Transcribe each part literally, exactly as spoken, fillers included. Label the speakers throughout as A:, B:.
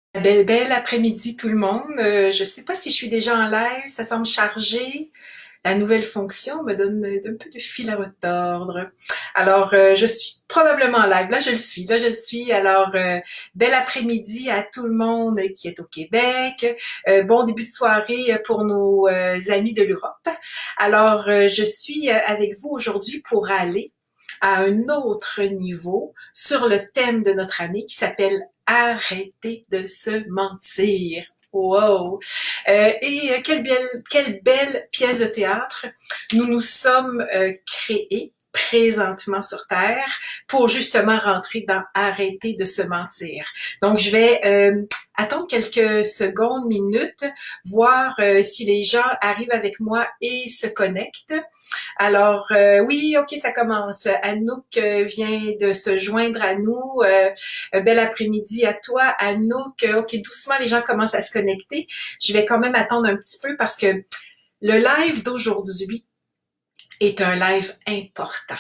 A: Belle, belle après-midi tout le monde. Euh, je sais pas si je suis déjà en live, ça semble chargé. La nouvelle fonction me donne un peu de fil à retordre. Alors, euh, je suis probablement en live. Là, je le suis. Là, je le suis. Alors, euh, bel après-midi à tout le monde qui est au Québec. Euh, bon début de soirée pour nos euh, amis de l'Europe. Alors, euh, je suis avec vous aujourd'hui pour aller à un autre niveau sur le thème de notre année qui s'appelle Arrêtez de se mentir. Wow! Euh, et quelle belle, quelle belle pièce de théâtre nous nous sommes euh, créés présentement sur Terre pour justement rentrer dans Arrêter de se mentir. Donc, je vais euh, attendre quelques secondes, minutes, voir euh, si les gens arrivent avec moi et se connectent. Alors, euh, oui, ok, ça commence. Anouk euh, vient de se joindre à nous. Euh, euh, bel après-midi à toi, Anouk. Ok, doucement, les gens commencent à se connecter. Je vais quand même attendre un petit peu parce que le live d'aujourd'hui est un live important.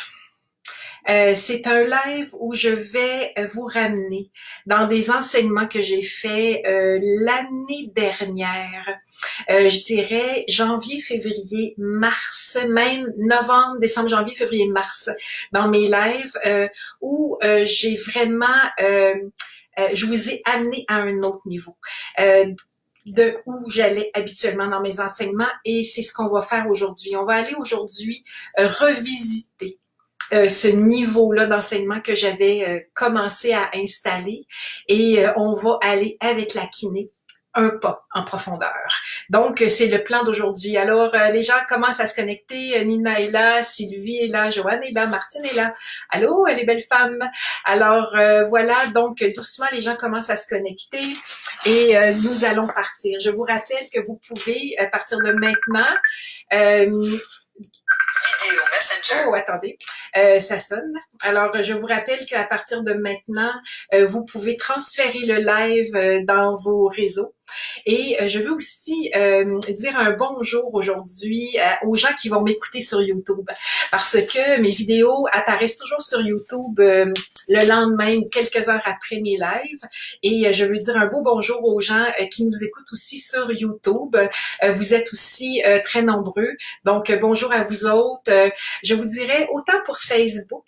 A: Euh, c'est un live où je vais vous ramener dans des enseignements que j'ai faits euh, l'année dernière. Euh, je dirais janvier, février, mars, même novembre, décembre, janvier, février, mars, dans mes lives euh, où euh, j'ai vraiment, euh, euh, je vous ai amené à un autre niveau. Euh, de où j'allais habituellement dans mes enseignements et c'est ce qu'on va faire aujourd'hui. On va aller aujourd'hui euh, revisiter Euh, ce niveau-là d'enseignement que j'avais euh, commencé à installer et euh, on va aller avec la kiné un pas en profondeur. Donc, c'est le plan d'aujourd'hui. Alors, euh, les gens commencent à se connecter. Nina est là, Sylvie est là, Joanne est là, Martine est là. Allô, elle est belle femme. Alors, euh, voilà, donc doucement, les gens commencent à se connecter et euh, nous allons partir. Je vous rappelle que vous pouvez, à partir de maintenant, euh, Vidéo Messenger. Oh, attendez, euh, ça sonne. Alors, je vous rappelle qu'à partir de maintenant, euh, vous pouvez transférer le live euh, dans vos réseaux. Et euh, je veux aussi euh, dire un bonjour aujourd'hui euh, aux gens qui vont m'écouter sur YouTube. Parce que mes vidéos apparaissent toujours sur YouTube euh, le lendemain ou quelques heures après mes lives. Et euh, je veux dire un beau bonjour aux gens euh, qui nous écoutent aussi sur YouTube. Euh, vous êtes aussi euh, très nombreux. Donc, euh, bonjour à vous autres. Euh, je vous dirais autant pour Facebook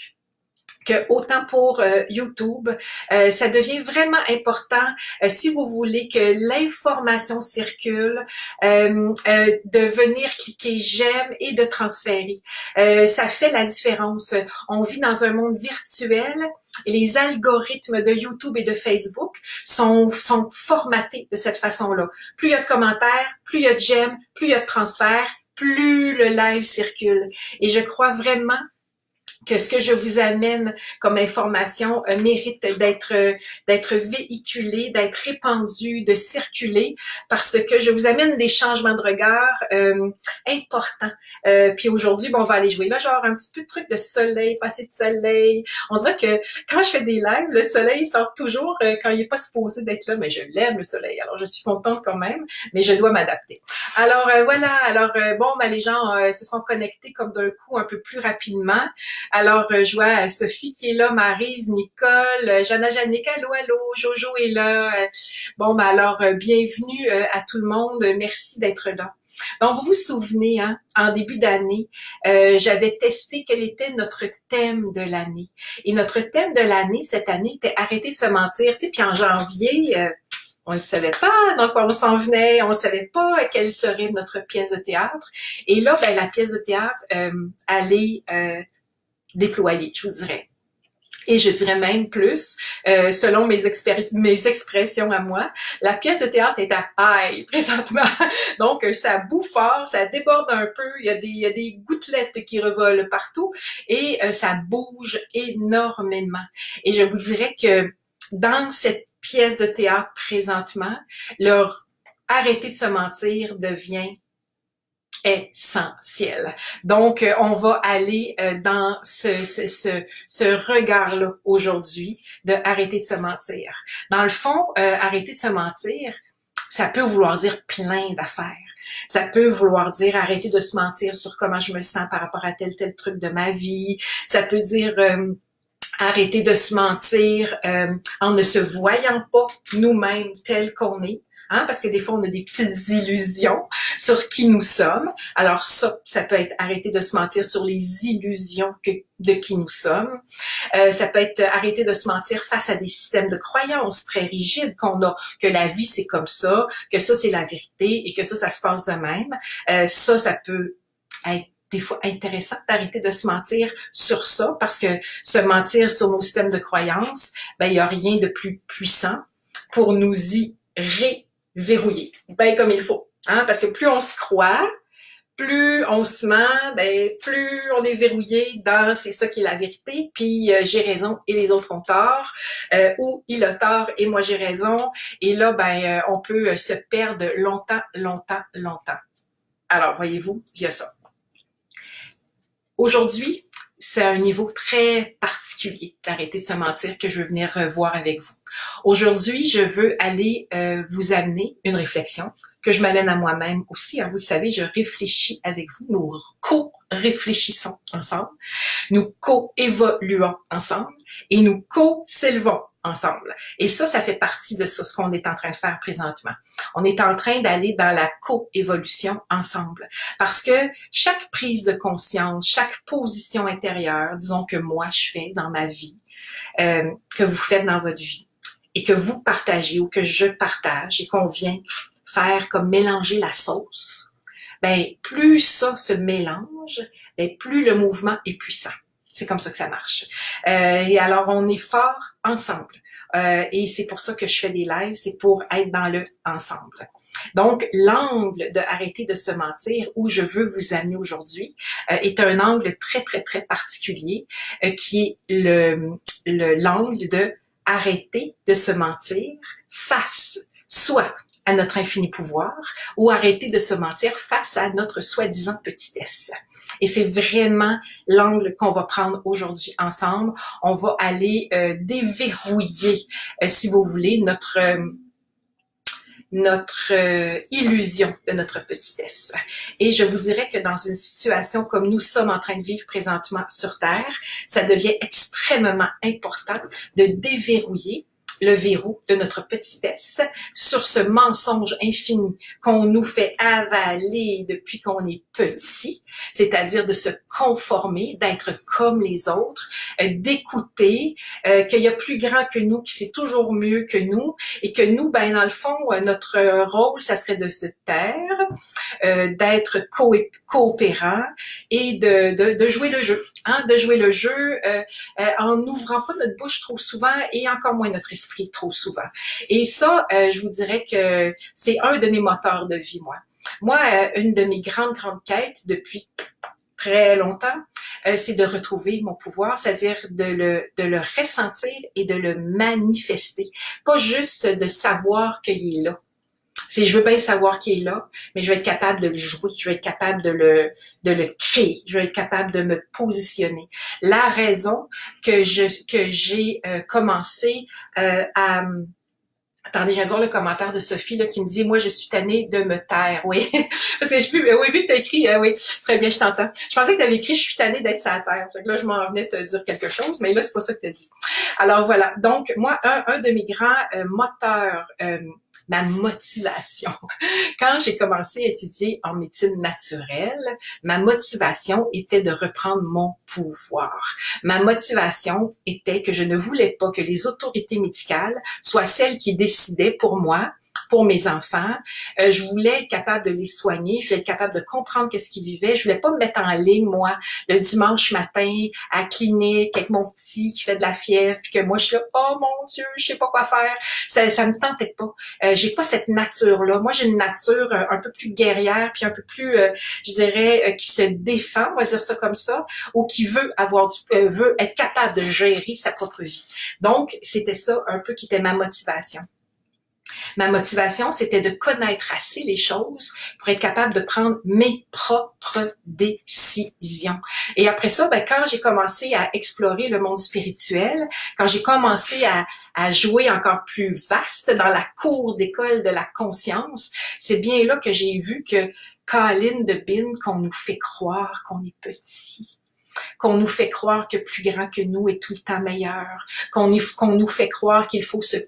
A: que autant pour euh, YouTube, euh, ça devient vraiment important euh, si vous voulez que l'information circule, euh, euh, de venir cliquer j'aime et de transférer. Euh, ça fait la différence. On vit dans un monde virtuel et les algorithmes de YouTube et de Facebook sont, sont formatés de cette façon-là. Plus il y a de commentaires, plus il y a de j'aime, plus il y a de transferts, plus le live circule. Et je crois vraiment que ce que je vous amène comme information euh, mérite d'être euh, d'être véhiculé, d'être répandu, de circuler, parce que je vous amène des changements de regard euh, importants. Euh, puis aujourd'hui, bon, on va aller jouer là, genre un petit peu de truc de soleil, passer de soleil. On dirait que quand je fais des lives, le soleil sort toujours euh, quand il n'est pas supposé d'être là, mais je l'aime le soleil, alors je suis contente quand même, mais je dois m'adapter. Alors euh, voilà, alors euh, bon, ben, les gens euh, se sont connectés comme d'un coup un peu plus rapidement. Alors, euh, je vois Sophie qui est là, Maryse, Nicole, euh, Jana Janik, allô, allô, Jojo est là. Euh, bon, ben alors, euh, bienvenue euh, à tout le monde. Merci d'être là. Donc, vous vous souvenez, hein, en début d'année, euh, j'avais testé quel était notre thème de l'année. Et notre thème de l'année, cette année, était arrêter de se mentir. Tu sais, puis en janvier, euh, on ne savait pas dans quoi on s'en venait, on ne savait pas quelle serait notre pièce de théâtre. Et là, ben, la pièce de théâtre euh, allait... Euh, déployé, je vous dirais. Et je dirais même plus, euh, selon mes, mes expressions à moi, la pièce de théâtre est à high présentement. Donc, ça boue fort, ça déborde un peu, il y a des, il y a des gouttelettes qui revolent partout et euh, ça bouge énormément. Et je vous dirais que dans cette pièce de théâtre présentement, leur arrêter de se mentir devient essentiel. Donc, euh, on va aller euh, dans ce, ce, ce, ce regard-là aujourd'hui de arrêter de se mentir. Dans le fond, euh, arrêter de se mentir, ça peut vouloir dire plein d'affaires. Ça peut vouloir dire arrêter de se mentir sur comment je me sens par rapport à tel tel truc de ma vie. Ça peut dire euh, Arrêter de se mentir euh, en ne se voyant pas nous-mêmes tels qu'on est. Hein, parce que des fois, on a des petites illusions sur ce qui nous sommes. Alors ça, ça peut être arrêter de se mentir sur les illusions que, de qui nous sommes. Euh, ça peut être arrêter de se mentir face à des systèmes de croyances très rigides qu'on a, que la vie, c'est comme ça, que ça, c'est la vérité et que ça, ça se passe de même. Euh, ça, ça peut être des fois intéressant d'arrêter de se mentir sur ça, parce que se mentir sur nos systèmes de croyances, ben, il n'y a rien de plus puissant pour nous y ré verrouiller, ben comme il faut, hein, parce que plus on se croit, plus on se ment, ben plus on est verrouillé dans c'est ça qui est la vérité, puis euh, j'ai raison et les autres ont tort, euh, ou il a tort et moi j'ai raison, et là ben euh, on peut se perdre longtemps, longtemps, longtemps. Alors voyez-vous, il y a ça. Aujourd'hui, c'est un niveau très particulier d'arrêter de se mentir que je veux venir revoir avec vous. Aujourd'hui, je veux aller euh, vous amener une réflexion que je m'amène à moi-même aussi. Hein, vous le savez, je réfléchis avec vous. Nous co-réfléchissons ensemble. Nous co-évoluons ensemble et nous co-s'élevons ensemble. Et ça, ça fait partie de ça, ce qu'on est en train de faire présentement. On est en train d'aller dans la co-évolution ensemble. Parce que chaque prise de conscience, chaque position intérieure, disons que moi je fais dans ma vie, euh, que vous faites dans votre vie, et que vous partagez ou que je partage et qu'on vient faire comme mélanger la sauce, ben plus ça se mélange, ben plus le mouvement est puissant. C'est comme ça que ça marche. Euh, et alors, on est fort ensemble. Euh, et c'est pour ça que je fais des lives, c'est pour être dans le ensemble. Donc, l'angle de arrêter de se mentir, où je veux vous amener aujourd'hui, euh, est un angle très, très, très particulier, euh, qui est le le l'angle de arrêter de se mentir face soit à notre infini pouvoir ou arrêter de se mentir face à notre soi-disant petitesse. Et c'est vraiment l'angle qu'on va prendre aujourd'hui ensemble. On va aller euh, déverrouiller, euh, si vous voulez, notre euh, notre euh, illusion de notre petitesse. Et je vous dirais que dans une situation comme nous sommes en train de vivre présentement sur Terre, ça devient extrêmement important de déverrouiller le verrou de notre petitesse sur ce mensonge infini qu'on nous fait avaler depuis qu'on est petit, c'est-à-dire de se conformer, d'être comme les autres, euh, d'écouter, euh, qu'il y a plus grand que nous, qui sait toujours mieux que nous, et que nous, ben dans le fond, euh, notre rôle, ça serait de se taire, euh, d'être co coopérant et de, de, de jouer le jeu, hein, de jouer le jeu euh, euh, en n'ouvrant pas notre bouche trop souvent et encore moins notre esprit trop souvent. Et ça, euh, je vous dirais que c'est un de mes moteurs de vie, moi. Moi, euh, une de mes grandes, grandes quêtes depuis très longtemps, euh, c'est de retrouver mon pouvoir, c'est-à-dire de le, de le ressentir et de le manifester. Pas juste de savoir qu'il est là. C'est, je veux bien savoir qu'il est là, mais je vais être capable de le jouer, je vais être capable de le, de le créer, je vais être capable de me positionner. La raison que je, que j'ai euh, commencé euh, à... Attendez, je viens de voir le commentaire de Sophie là, qui me dit « Moi, je suis tannée de me taire. » Oui, parce que je peux... Oui, vu que tu as écrit, euh, oui, très bien, je t'entends. Je pensais que tu avais écrit « Je suis tannée d'être sur la terre. » Fait que là, je m'en venais te dire quelque chose, mais là, c'est pas ça que tu as dit. Alors voilà, donc moi, un, un de mes grands euh, moteurs... Euh, ma motivation. Quand j'ai commencé à étudier en médecine naturelle, ma motivation était de reprendre mon pouvoir. Ma motivation était que je ne voulais pas que les autorités médicales soient celles qui décidaient pour moi, pour mes enfants. Euh, je voulais être capable de les soigner, je voulais être capable de comprendre qu'est-ce qu'ils vivaient. Je voulais pas me mettre en ligne, moi, le dimanche matin, à la clinique, avec mon petit qui fait de la fièvre, puis que moi, je suis là, oh mon Dieu, je sais pas quoi faire. Ça, ça me tentait pas. Euh, j'ai pas cette nature-là. Moi, j'ai une nature euh, un peu plus guerrière, puis un peu plus, euh, je dirais, euh, qui se défend, on va dire ça comme ça, ou qui veut avoir du, euh, veut être capable de gérer sa propre vie. Donc, c'était ça un peu qui était ma motivation. Ma motivation, c'était de connaître assez les choses pour être capable de prendre mes propres décisions. Et après ça, ben, quand j'ai commencé à explorer le monde spirituel, quand j'ai commencé à, à jouer encore plus vaste dans la cour d'école de la conscience, c'est bien là que j'ai vu que Colline de Bin, qu'on nous fait croire qu'on est petit, qu'on nous fait croire que plus grand que nous est tout le temps meilleur, qu'on qu'on nous fait croire qu'il faut se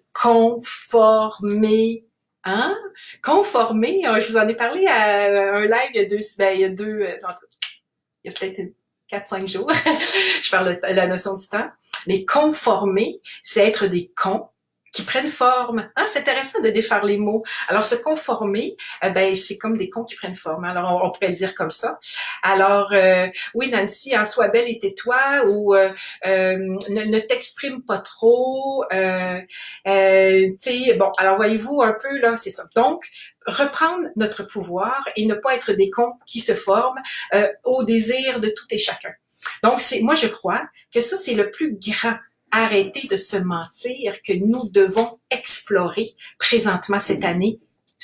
A: conformer. Hein? Conformer, je vous en ai parlé à un live il y a deux, ben, il y a deux, il y a peut-être quatre, cinq jours. Je parle de la notion du temps. Mais conformer, c'est être des cons qui prennent forme. Hein, c'est intéressant de défaire les mots. Alors, se conformer, euh, ben c'est comme des cons qui prennent forme. Alors, on, on pourrait le dire comme ça. Alors, euh, oui, Nancy, en sois belle et tais-toi, ou euh, euh, ne, ne t'exprime pas trop. Euh, euh, tu sais, bon, alors voyez-vous un peu là, c'est ça. Donc, reprendre notre pouvoir et ne pas être des cons qui se forment euh, au désir de tout et chacun. Donc, c'est, moi, je crois que ça, c'est le plus grand. Arrêter de se mentir que nous devons explorer présentement cette année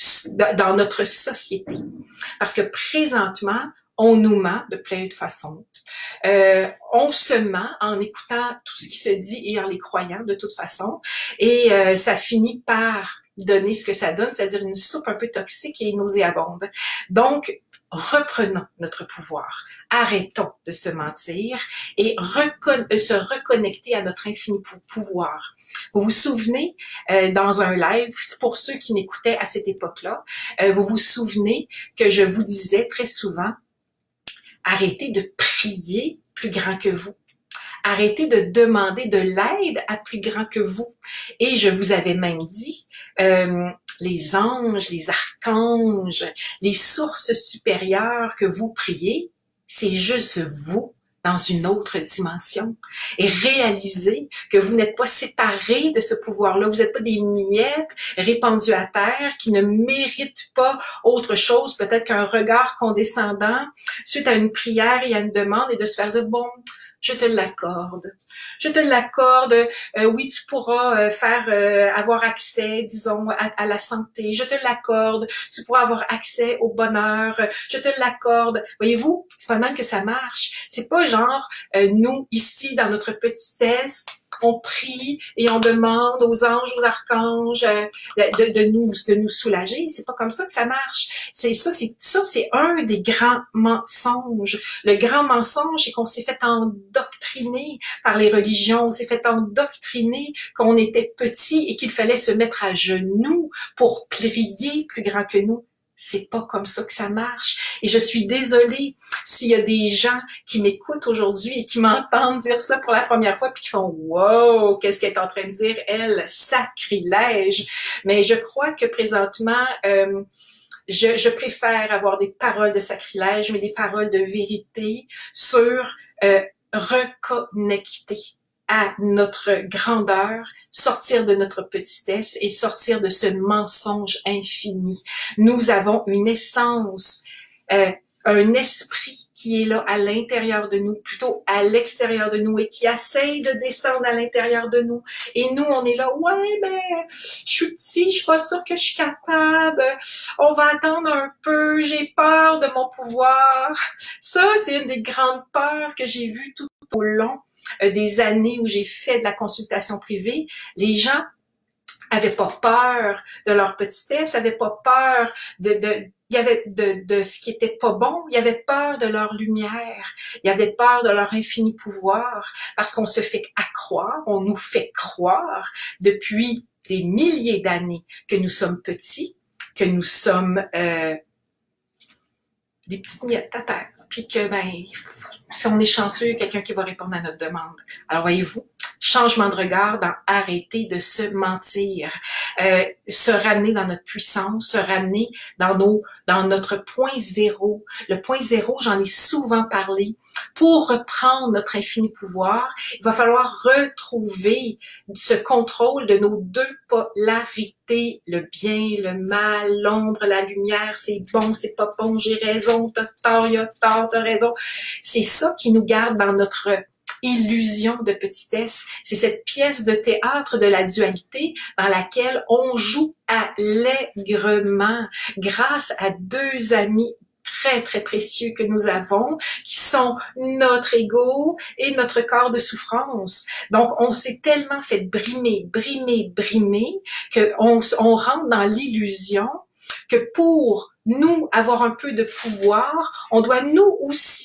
A: dans notre société. Parce que présentement, on nous ment de plein de façons. Euh, on se ment en écoutant tout ce qui se dit et en les croyant de toute façon. Et euh, ça finit par donner ce que ça donne, c'est-à-dire une soupe un peu toxique et nauséabonde. Donc, reprenons notre pouvoir. Arrêtons de se mentir et recon se reconnecter à notre infini pouvoir. Vous vous souvenez, euh, dans un live, pour ceux qui m'écoutaient à cette époque-là, euh, vous vous souvenez que je vous disais très souvent, arrêtez de prier plus grand que vous. Arrêtez de demander de l'aide à plus grand que vous. Et je vous avais même dit, euh, les anges, les archanges, les sources supérieures que vous priez, c'est juste vous dans une autre dimension. Et réalisez que vous n'êtes pas séparés de ce pouvoir-là. Vous n'êtes pas des miettes répandues à terre qui ne méritent pas autre chose, peut-être qu'un regard condescendant suite à une prière et à une demande et de se faire dire, bon, je te l'accorde. Je te l'accorde. Euh, oui, tu pourras euh, faire euh, avoir accès, disons, à, à la santé. Je te l'accorde. Tu pourras avoir accès au bonheur. Je te l'accorde. Voyez-vous, c'est pas le même que ça marche. C'est pas genre euh, nous ici dans notre petitesse, on prie et on demande aux anges, aux archanges euh, de, de nous de nous soulager. C'est pas comme ça que ça marche. C'est ça, c'est ça, c'est un des grands mensonges. Le grand mensonge, c'est qu'on s'est fait endoctriner par les religions. On s'est fait endoctriner qu'on était petit et qu'il fallait se mettre à genoux pour prier plus grand que nous. C'est pas comme ça que ça marche. Et je suis désolée s'il y a des gens qui m'écoutent aujourd'hui et qui m'entendent dire ça pour la première fois puis qui font « Wow, qu'est-ce qu'elle est en train de dire, elle? Sacrilège! » Mais je crois que présentement, euh, je, je préfère avoir des paroles de sacrilège, mais des paroles de vérité sur euh, reconnecter à notre grandeur, sortir de notre petitesse et sortir de ce mensonge infini. Nous avons une essence, euh, un esprit qui est là à l'intérieur de nous, plutôt à l'extérieur de nous et qui essaye de descendre à l'intérieur de nous. Et nous, on est là, ouais, ben, je suis petit, je suis pas sûre que je suis capable, on va attendre un peu, j'ai peur de mon pouvoir. Ça, c'est une des grandes peurs que j'ai vues tout au long des années où j'ai fait de la consultation privée. Les gens avaient pas peur de leur petitesse, avaient pas peur de, de il y avait de, de ce qui était pas bon, il y avait peur de leur lumière, il y avait peur de leur infini pouvoir, parce qu'on se fait accroire, on nous fait croire depuis des milliers d'années que nous sommes petits, que nous sommes euh, des petites miettes à terre, puis que ben si on est chanceux, il y a quelqu'un qui va répondre à notre demande. Alors voyez-vous, changement de regard dans arrêter de se mentir, euh, se ramener dans notre puissance, se ramener dans nos, dans notre point zéro. Le point zéro, j'en ai souvent parlé. Pour reprendre notre infini pouvoir, il va falloir retrouver ce contrôle de nos deux polarités, le bien, le mal, l'ombre, la lumière, c'est bon, c'est pas bon, j'ai raison, t'as tort, il y a tort, t'as raison. C'est ça qui nous garde dans notre illusion de petitesse. C'est cette pièce de théâtre de la dualité dans laquelle on joue allègrement grâce à deux amis très, très précieux que nous avons, qui sont notre ego et notre corps de souffrance. Donc, on s'est tellement fait brimer, brimer, brimer, qu'on on rentre dans l'illusion que pour nous avoir un peu de pouvoir, on doit nous aussi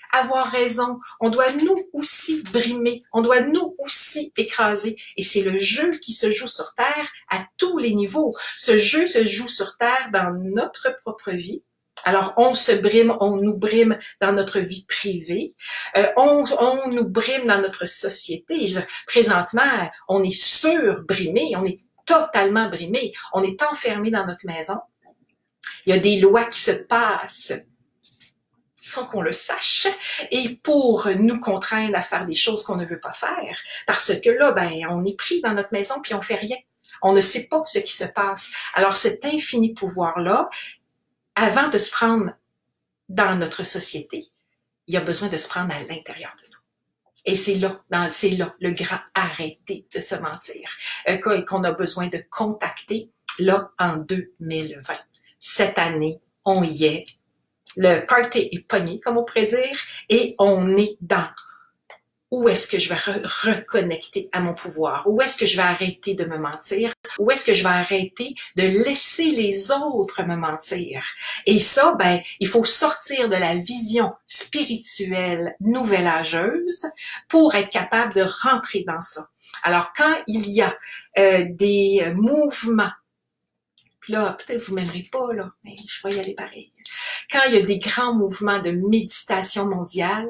A: avoir raison, on doit nous aussi brimer, on doit nous aussi écraser. Et c'est le jeu qui se joue sur Terre à tous les niveaux. Ce jeu se joue sur Terre dans notre propre vie. Alors, on se brime, on nous brime dans notre vie privée, euh, on, on nous brime dans notre société. Je, présentement, on est surbrimé, on est totalement brimé, on est enfermé dans notre maison. Il y a des lois qui se passent sans qu'on le sache, et pour nous contraindre à faire des choses qu'on ne veut pas faire, parce que là, ben, on est pris dans notre maison puis on fait rien. On ne sait pas ce qui se passe. Alors, cet infini pouvoir-là, avant de se prendre dans notre société, il y a besoin de se prendre à l'intérieur de nous. Et c'est là, c'est là le grand arrêter de se mentir, euh, qu'on a besoin de contacter là en deux mille vingt. Cette année, on y est. Le party est pogné, comme on pourrait dire, et on est dans où est-ce que je vais re reconnecter à mon pouvoir? Où est-ce que je vais arrêter de me mentir? Où est-ce que je vais arrêter de laisser les autres me mentir? Et ça, ben, il faut sortir de la vision spirituelle nouvelle-âgeuse pour être capable de rentrer dans ça. Alors, quand il y a euh, des mouvements, puis là, peut-être vous m'aimerez pas, là, mais je vais y aller pareil. Quand il y a des grands mouvements de méditation mondiale,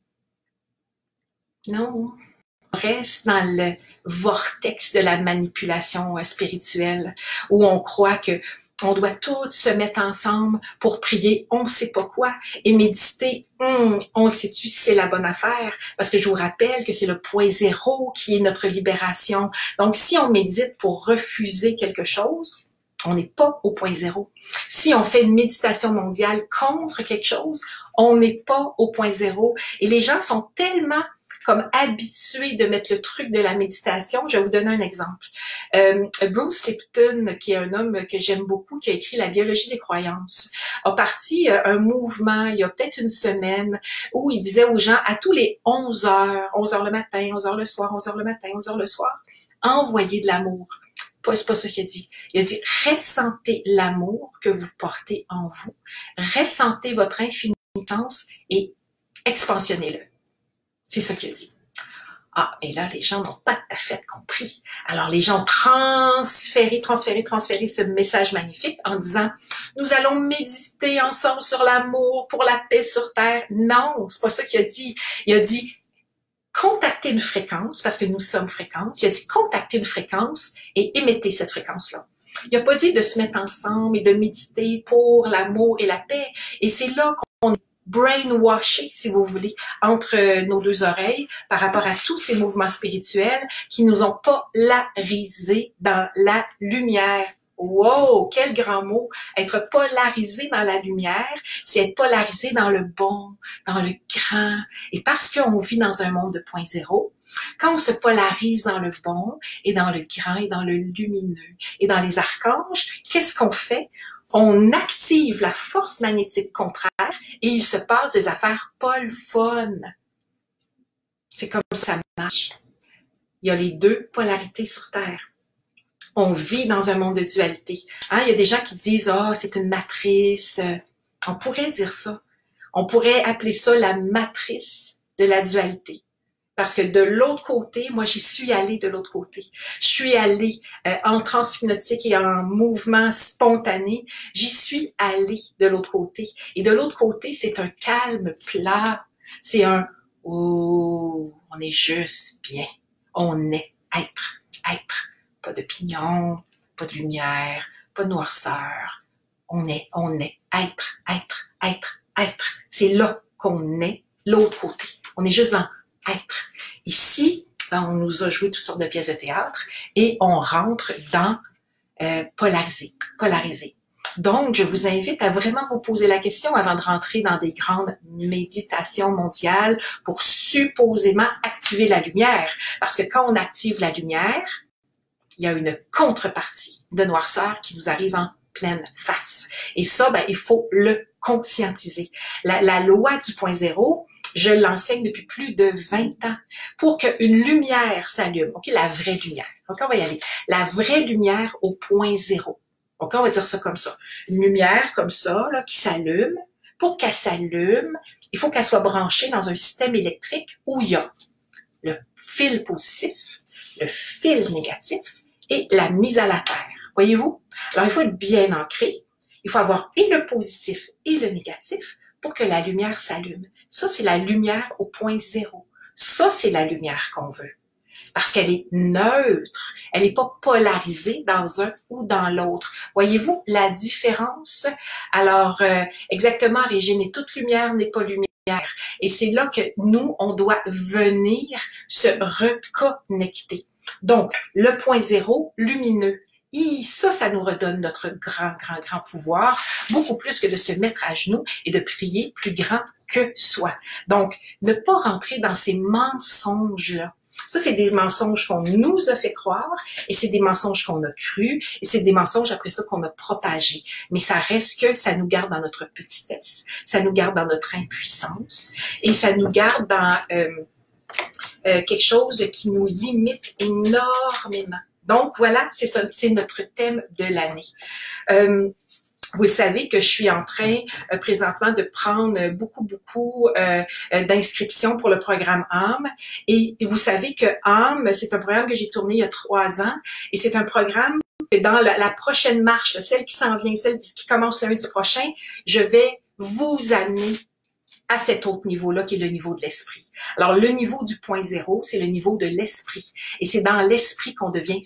A: non, on reste dans le vortex de la manipulation spirituelle où on croit que on doit tous se mettre ensemble pour prier on ne sait pas quoi et méditer, hum, on le sait-tu si c'est la bonne affaire? Parce que je vous rappelle que c'est le point zéro qui est notre libération. Donc, si on médite pour refuser quelque chose, on n'est pas au point zéro. Si on fait une méditation mondiale contre quelque chose, on n'est pas au point zéro. Et les gens sont tellement comme habitués de mettre le truc de la méditation. Je vais vous donner un exemple. Euh, Bruce Lipton, qui est un homme que j'aime beaucoup, qui a écrit La biologie des croyances, a parti euh, un mouvement il y a peut-être une semaine où il disait aux gens à tous les onze heures, onze heures le matin, onze heures le soir, onze heures le matin, onze heures le soir, envoyez de l'amour. C'est pas ça qu'il a dit. Il a dit, ressentez l'amour que vous portez en vous, ressentez votre infinitance et expansionnez-le. C'est ça qu'il a dit. Ah, et là, les gens n'ont pas tout à fait compris. Alors, les gens ont transféré, transféré, transféré ce message magnifique en disant, nous allons méditer ensemble sur l'amour pour la paix sur Terre. Non, c'est pas ça qu'il a dit. Il a dit, contactez une fréquence, parce que nous sommes fréquences. Il a dit, contactez une fréquence et émettez cette fréquence-là. Il n'a pas dit de se mettre ensemble et de méditer pour l'amour et la paix. Et c'est là qu'on est brainwashé, si vous voulez, entre nos deux oreilles par rapport à tous ces mouvements spirituels qui nous ont polarisés dans la lumière. Wow, quel grand mot! Être polarisé dans la lumière, c'est être polarisé dans le bon, dans le grand. Et parce qu'on vit dans un monde de point zéro, quand on se polarise dans le bon et dans le grand et dans le lumineux et dans les archanges, qu'est-ce qu'on fait? On active la force magnétique contraire et il se passe des affaires pas le fun. C'est comme ça que ça marche. Il y a les deux polarités sur Terre. On vit dans un monde de dualité. Hein, il y a des gens qui disent « Ah, oh, c'est une matrice. » On pourrait dire ça. On pourrait appeler ça la matrice de la dualité. Parce que de l'autre côté, moi, j'y suis allée de l'autre côté. Je suis allée euh, en transhypnotique et en mouvement spontané. J'y suis allée de l'autre côté. Et de l'autre côté, c'est un calme plat. C'est un « Oh, on est juste bien. On est être, être. » Pas d'opinion, pas de lumière, pas de noirceur. On est, on est, être, être, être, être. C'est là qu'on est, l'autre côté. On est juste dans être. Ici, ben, on nous a joué toutes sortes de pièces de théâtre et on rentre dans euh, polariser, polariser. Donc, je vous invite à vraiment vous poser la question avant de rentrer dans des grandes méditations mondiales pour supposément activer la lumière. Parce que quand on active la lumière, il y a une contrepartie de noirceur qui nous arrive en pleine face. Et ça, ben, il faut le conscientiser. La, la loi du point zéro, je l'enseigne depuis plus de vingt ans pour qu'une lumière s'allume. OK, la vraie lumière. Donc, on va y aller. La vraie lumière au point zéro. Donc, on va dire ça comme ça. Une lumière comme ça, là, qui s'allume. Pour qu'elle s'allume, il faut qu'elle soit branchée dans un système électrique où il y a le fil positif, le fil négatif et la mise à la terre. Voyez-vous? Alors, il faut être bien ancré. Il faut avoir et le positif et le négatif pour que la lumière s'allume. Ça, c'est la lumière au point zéro. Ça, c'est la lumière qu'on veut. Parce qu'elle est neutre. Elle n'est pas polarisée dans un ou dans l'autre. Voyez-vous la différence? Alors, euh, exactement, Régine, et toute lumière n'est pas lumière. Et c'est là que nous, on doit venir se reconnecter. Donc, le point zéro, lumineux. Et ça, ça nous redonne notre grand, grand, grand pouvoir, beaucoup plus que de se mettre à genoux et de prier plus grand que soi. Donc, ne pas rentrer dans ces mensonges-là. Ça, c'est des mensonges qu'on nous a fait croire et c'est des mensonges qu'on a crus et c'est des mensonges après ça qu'on a propagés. Mais ça reste que ça nous garde dans notre petitesse, ça nous garde dans notre impuissance et ça nous garde dans euh, euh, quelque chose qui nous limite énormément. Donc, voilà, c'est ça, c'est notre thème de l'année. Euh, Vous le savez que je suis en train euh, présentement de prendre beaucoup, beaucoup euh, d'inscriptions pour le programme âme. Et, et vous savez que âme, c'est un programme que j'ai tourné il y a trois ans. Et c'est un programme que dans la, la prochaine marche, celle qui s'en vient, celle qui commence lundi prochain, je vais vous amener à cet autre niveau-là qui est le niveau de l'esprit. Alors, le niveau du point zéro, c'est le niveau de l'esprit. Et c'est dans l'esprit qu'on devient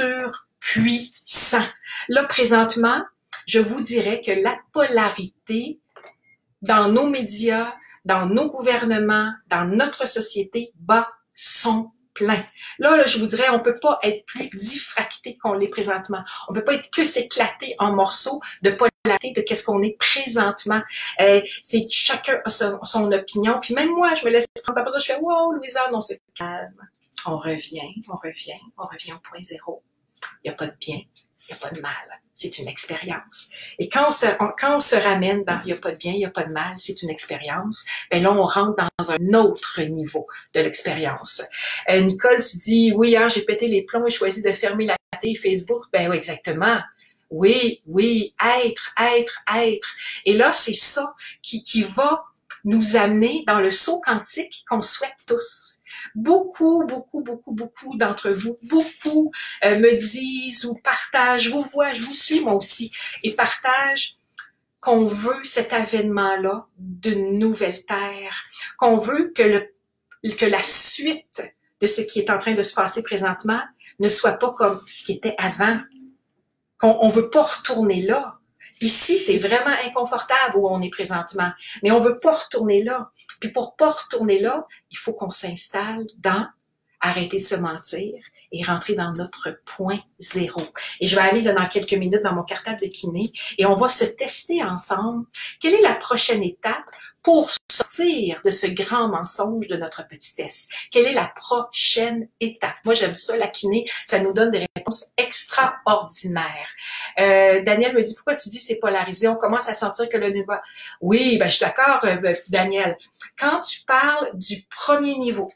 A: surpuissant. Là, présentement, je vous dirais que la polarité dans nos médias, dans nos gouvernements, dans notre société, bat son plein. Là, là, je vous dirais, on peut pas être plus diffracté qu'on l'est présentement. On peut pas être plus éclaté en morceaux de polarité de qu'est-ce qu'on est présentement. Euh, c'est chacun a son, son opinion. Puis même moi, je me laisse prendre. Après ça, je fais, wow, Louisa, on se calme. On revient, on revient, on revient au point zéro. Il n'y a pas de bien, il n'y a pas de mal. C'est une expérience. Et quand on se, on, quand on se ramène dans il n'y a pas de bien, il n'y a pas de mal, c'est une expérience, ben là, on rentre dans un autre niveau de l'expérience. Euh, Nicole, tu dis, oui, hier, j'ai pété les plombs et choisi de fermer la télé Facebook. Ben oui, exactement. Oui, oui, être, être, être. Et là, c'est ça qui, qui va nous amener dans le saut quantique qu'on souhaite tous. Beaucoup, beaucoup, beaucoup, beaucoup d'entre vous, beaucoup euh, me disent ou partagent, je vous vois, je vous suis moi aussi, et partagent qu'on veut cet avènement-là d'une nouvelle terre, qu'on veut que, le, que la suite de ce qui est en train de se passer présentement ne soit pas comme ce qui était avant, qu'on ne veut pas retourner là. Ici, c'est vraiment inconfortable où on est présentement, mais on veut pas retourner là. Puis pour pas retourner là, il faut qu'on s'installe dans arrêter de se mentir et rentrer dans notre point zéro. Et je vais aller là, dans quelques minutes dans mon cartable de kiné et on va se tester ensemble. Quelle est la prochaine étape pour sortir de ce grand mensonge de notre petitesse? Quelle est la prochaine étape? Moi, j'aime ça, la kiné, ça nous donne des réponses extraordinaires. Euh, Daniel me dit, pourquoi tu dis c'est polarisé? On commence à sentir que le débat... Oui, ben, je suis d'accord, euh, Daniel. Quand tu parles du premier niveau,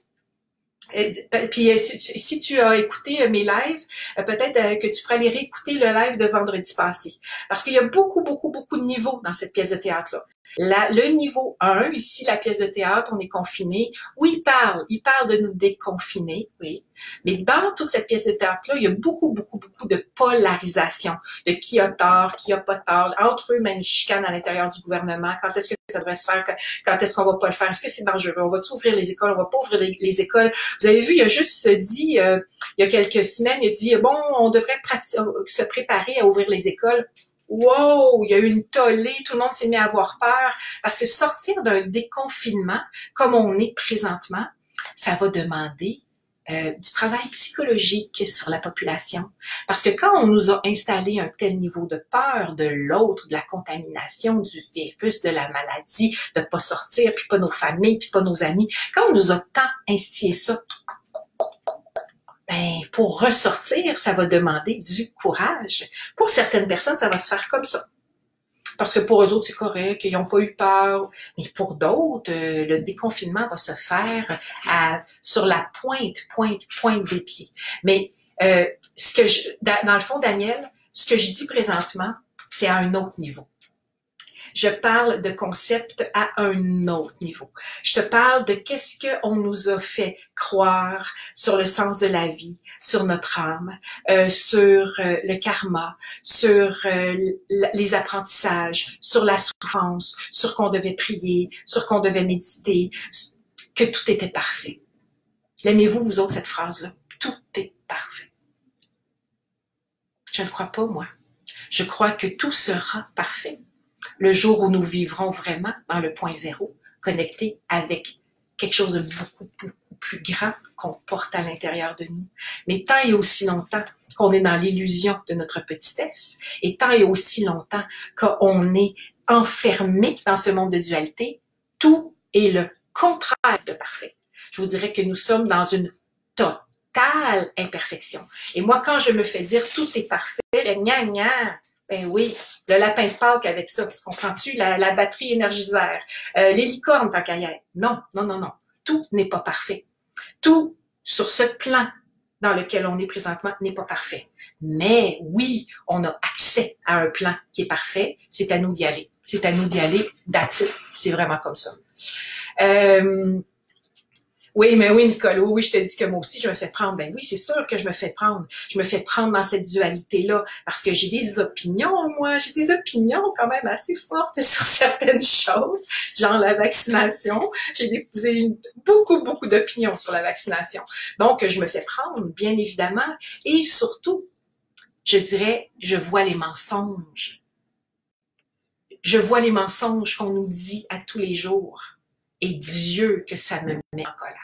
A: puis si tu as écouté mes lives, peut-être que tu pourrais aller réécouter le live de vendredi passé. Parce qu'il y a beaucoup, beaucoup, beaucoup de niveaux dans cette pièce de théâtre-là. La, le niveau un, ici, la pièce de théâtre, on est confiné. Oui, il parle, il parle de nous déconfiner, oui. Mais dans toute cette pièce de théâtre-là, il y a beaucoup, beaucoup, beaucoup de polarisation, de qui a tort, qui a pas tort. Entre eux, même ils chicanent à l'intérieur du gouvernement. Quand est-ce que ça devrait se faire? Quand est-ce qu'on va pas le faire? Est-ce que c'est dangereux? On va-tu ouvrir les écoles? On va pas ouvrir les, les écoles? Vous avez vu, il a juste dit, euh, il y a quelques semaines, il a dit, bon, on devrait se préparer à ouvrir les écoles. Wow, il y a eu une tollée, tout le monde s'est mis à avoir peur parce que sortir d'un déconfinement comme on est présentement, ça va demander euh, du travail psychologique sur la population. Parce que quand on nous a installé un tel niveau de peur de l'autre, de la contamination, du virus, de la maladie, de pas sortir, puis pas nos familles, puis pas nos amis, quand on nous a tant instillé ça, ben, pour ressortir, ça va demander du courage. Pour certaines personnes, ça va se faire comme ça. Parce que pour eux autres, c'est correct, ils n'ont pas eu peur. Mais pour d'autres, euh, le déconfinement va se faire à, sur la pointe, pointe, pointe des pieds. Mais euh, ce que je, dans le fond, Daniel, ce que je dis présentement, c'est à un autre niveau. Je parle de concepts à un autre niveau. Je te parle de qu'est-ce qu'on nous a fait croire sur le sens de la vie, sur notre âme, euh, sur euh, le karma, sur euh, les apprentissages, sur la souffrance, sur qu'on devait prier, sur qu'on devait méditer, que tout était parfait. L'aimez-vous, vous autres, cette phrase-là? Tout est parfait. Je ne crois pas, moi. Je crois que tout sera parfait le jour où nous vivrons vraiment dans le point zéro, connectés avec quelque chose de beaucoup, beaucoup plus grand qu'on porte à l'intérieur de nous. Mais tant et aussi longtemps qu'on est dans l'illusion de notre petitesse, et tant et aussi longtemps qu'on est enfermé dans ce monde de dualité, tout est le contraire de parfait. Je vous dirais que nous sommes dans une totale imperfection. Et moi, quand je me fais dire tout est parfait, gna gna, ben oui, le lapin de Pâques avec ça, comprends-tu? La, la batterie énergiseur, euh, les licornes tant qu'à y être. Non, non, non, non. Tout n'est pas parfait. Tout sur ce plan dans lequel on est présentement n'est pas parfait. Mais oui, on a accès à un plan qui est parfait. C'est à nous d'y aller. C'est à nous d'y aller. That's it. C'est vraiment comme ça. Euh, Oui, mais oui, Nicole, oui, oui, je te dis que moi aussi, je me fais prendre. Ben oui, c'est sûr que je me fais prendre. Je me fais prendre dans cette dualité-là parce que j'ai des opinions, moi. J'ai des opinions quand même assez fortes sur certaines choses, genre la vaccination. J'ai déposé beaucoup, beaucoup d'opinions sur la vaccination. Donc, je me fais prendre, bien évidemment. Et surtout, je dirais, je vois les mensonges. Je vois les mensonges qu'on nous dit à tous les jours. Et Dieu que ça me met en colère.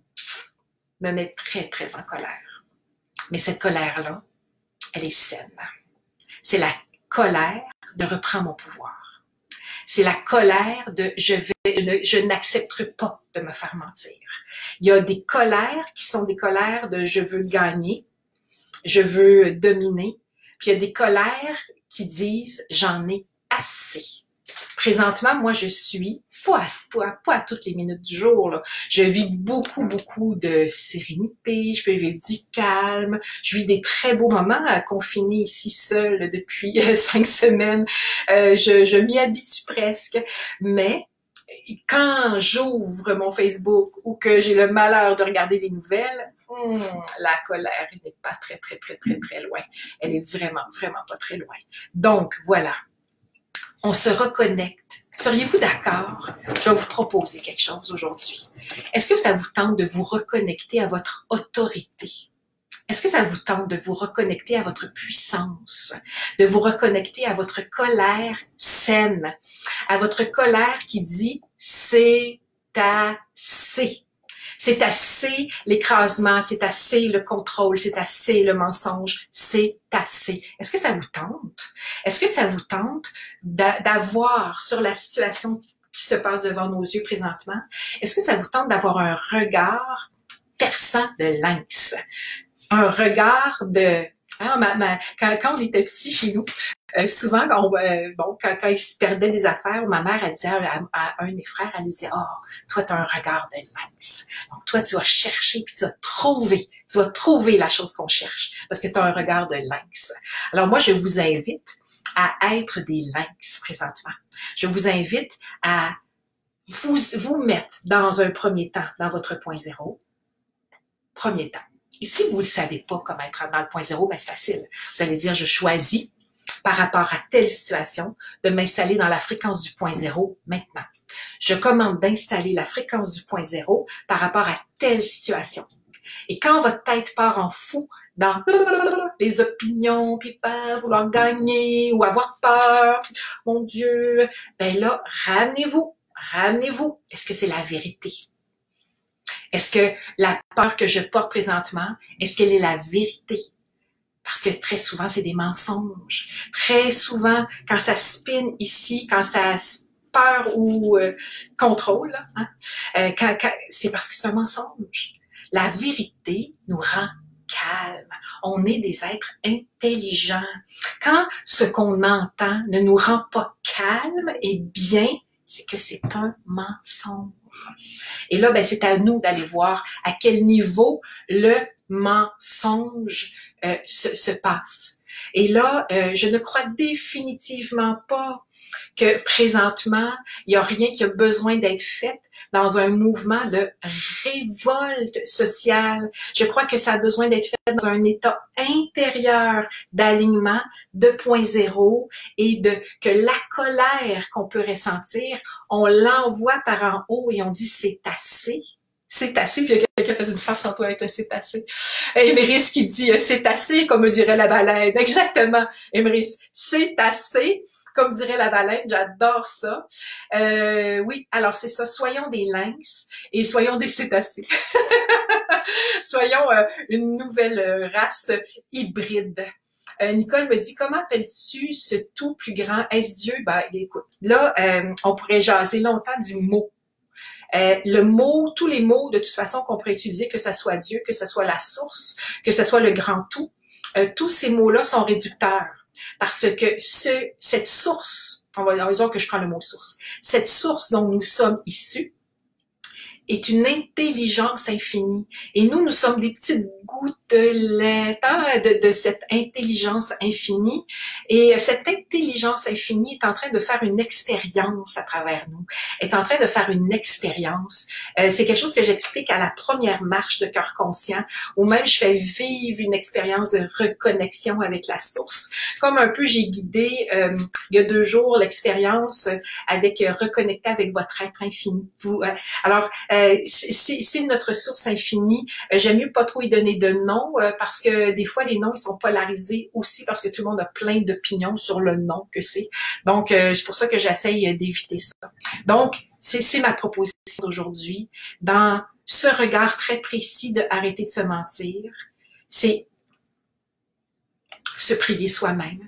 A: Me met très, très en colère. Mais cette colère-là, elle est saine. C'est la colère de reprendre mon pouvoir. C'est la colère de je vais, je n'accepterai pas de me faire mentir. Il y a des colères qui sont des colères de je veux gagner, je veux dominer. Puis il y a des colères qui disent j'en ai assez. Présentement, moi, je suis, pas à, pas, pas à toutes les minutes du jour, là. Je vis beaucoup, beaucoup de sérénité, je peux vivre du calme, je vis des très beaux moments euh, confinés ici seule depuis euh, cinq semaines. Euh, je je m'y habitue presque, mais quand j'ouvre mon Facebook ou que j'ai le malheur de regarder des nouvelles, hum, la colère n'est pas très, très, très, très, très loin. Elle est vraiment, vraiment pas très loin. Donc, voilà. On se reconnecte. Seriez-vous d'accord? Je vais vous proposer quelque chose aujourd'hui. Est-ce que ça vous tente de vous reconnecter à votre autorité? Est-ce que ça vous tente de vous reconnecter à votre puissance? De vous reconnecter à votre colère saine? À votre colère qui dit « c'est assez ». C'est assez l'écrasement, c'est assez le contrôle, c'est assez le mensonge, c'est assez. Est-ce que ça vous tente? Est-ce que ça vous tente d'avoir sur la situation qui se passe devant nos yeux présentement, est-ce que ça vous tente d'avoir un regard perçant de lynx? Un regard de... Hein, ma, ma, quand, quand on était petit chez nous, euh, souvent, quand, on, euh, bon, quand, quand il se perdait des affaires, ma mère, elle disait à, à, à un de mes frères, elle disait « Oh, toi, tu as un regard de lynx. Donc, toi, tu vas chercher, puis tu vas trouver, tu vas trouver la chose qu'on cherche, parce que tu as un regard de lynx. » Alors, moi, je vous invite à être des lynx présentement. Je vous invite à vous, vous mettre dans un premier temps, dans votre point zéro. Premier temps. Et si vous ne savez pas comment être dans le point zéro, ben c'est facile. Vous allez dire, je choisis par rapport à telle situation de m'installer dans la fréquence du point zéro maintenant. Je commande d'installer la fréquence du point zéro par rapport à telle situation. Et quand votre tête part en fou dans les opinions, puis pas vouloir gagner ou avoir peur, puis, mon Dieu, ben là, ramenez-vous, ramenez-vous. Est-ce que c'est la vérité? Est-ce que la peur que je porte présentement, est-ce qu'elle est la vérité? Parce que très souvent, c'est des mensonges. Très souvent, quand ça spin ici, quand ça peur ou euh, contrôle, là, hein, euh, quand, quand, c'est parce que c'est un mensonge. La vérité nous rend calme. On est des êtres intelligents. Quand ce qu'on entend ne nous rend pas calme et bien, c'est que c'est un mensonge. Et là, ben, c'est à nous d'aller voir à quel niveau le mensonge euh, se, se passe. Et là, euh, je ne crois définitivement pas que présentement, il n'y a rien qui a besoin d'être fait dans un mouvement de révolte sociale. Je crois que ça a besoin d'être fait dans un état intérieur d'alignement deux point zéro et de que la colère qu'on peut ressentir, on l'envoie par en haut et on dit c'est assez. C'est assez, puis il y a quelqu'un qui a fait une farce en toi avec le c'est assez. Éméris qui dit c'est assez, comme dirait la baleine. Exactement, Éméris, c'est assez, comme dirait la baleine, j'adore ça. Euh, oui, alors c'est ça, soyons des lynx et soyons des cétacés. Soyons euh, une nouvelle euh, race hybride. Euh, Nicole me dit, comment appelles-tu ce tout plus grand? Est-ce Dieu? Ben, écoute, là, euh, on pourrait jaser longtemps du mot. Euh, le mot, tous les mots, de toute façon, qu'on pourrait utiliser, que ce soit Dieu, que ce soit la source, que ce soit le grand tout, euh, tous ces mots-là sont réducteurs. Parce que ce, cette source, on va dire que je prends le mot source, cette source dont nous sommes issus est une intelligence infinie. Et nous, nous sommes des petites gouttelettes hein, de, de cette intelligence infinie. Et cette intelligence infinie est en train de faire une expérience à travers nous, est en train de faire une expérience. Euh, c'est quelque chose que j'explique à la première marche de cœur conscient, où même je fais vivre une expérience de reconnexion avec la source. Comme un peu j'ai guidé euh, il y a deux jours l'expérience avec euh, reconnecter avec votre être infini. Vous, euh, alors, Euh, c'est notre source infinie. Euh, J'aime mieux pas trop y donner de nom euh, parce que des fois les noms ils sont polarisés aussi parce que tout le monde a plein d'opinions sur le nom que c'est. Donc euh, c'est pour ça que j'essaye d'éviter ça. Donc c'est ma proposition d'aujourd'hui dans ce regard très précis de arrêter de se mentir. C'est se prier soi-même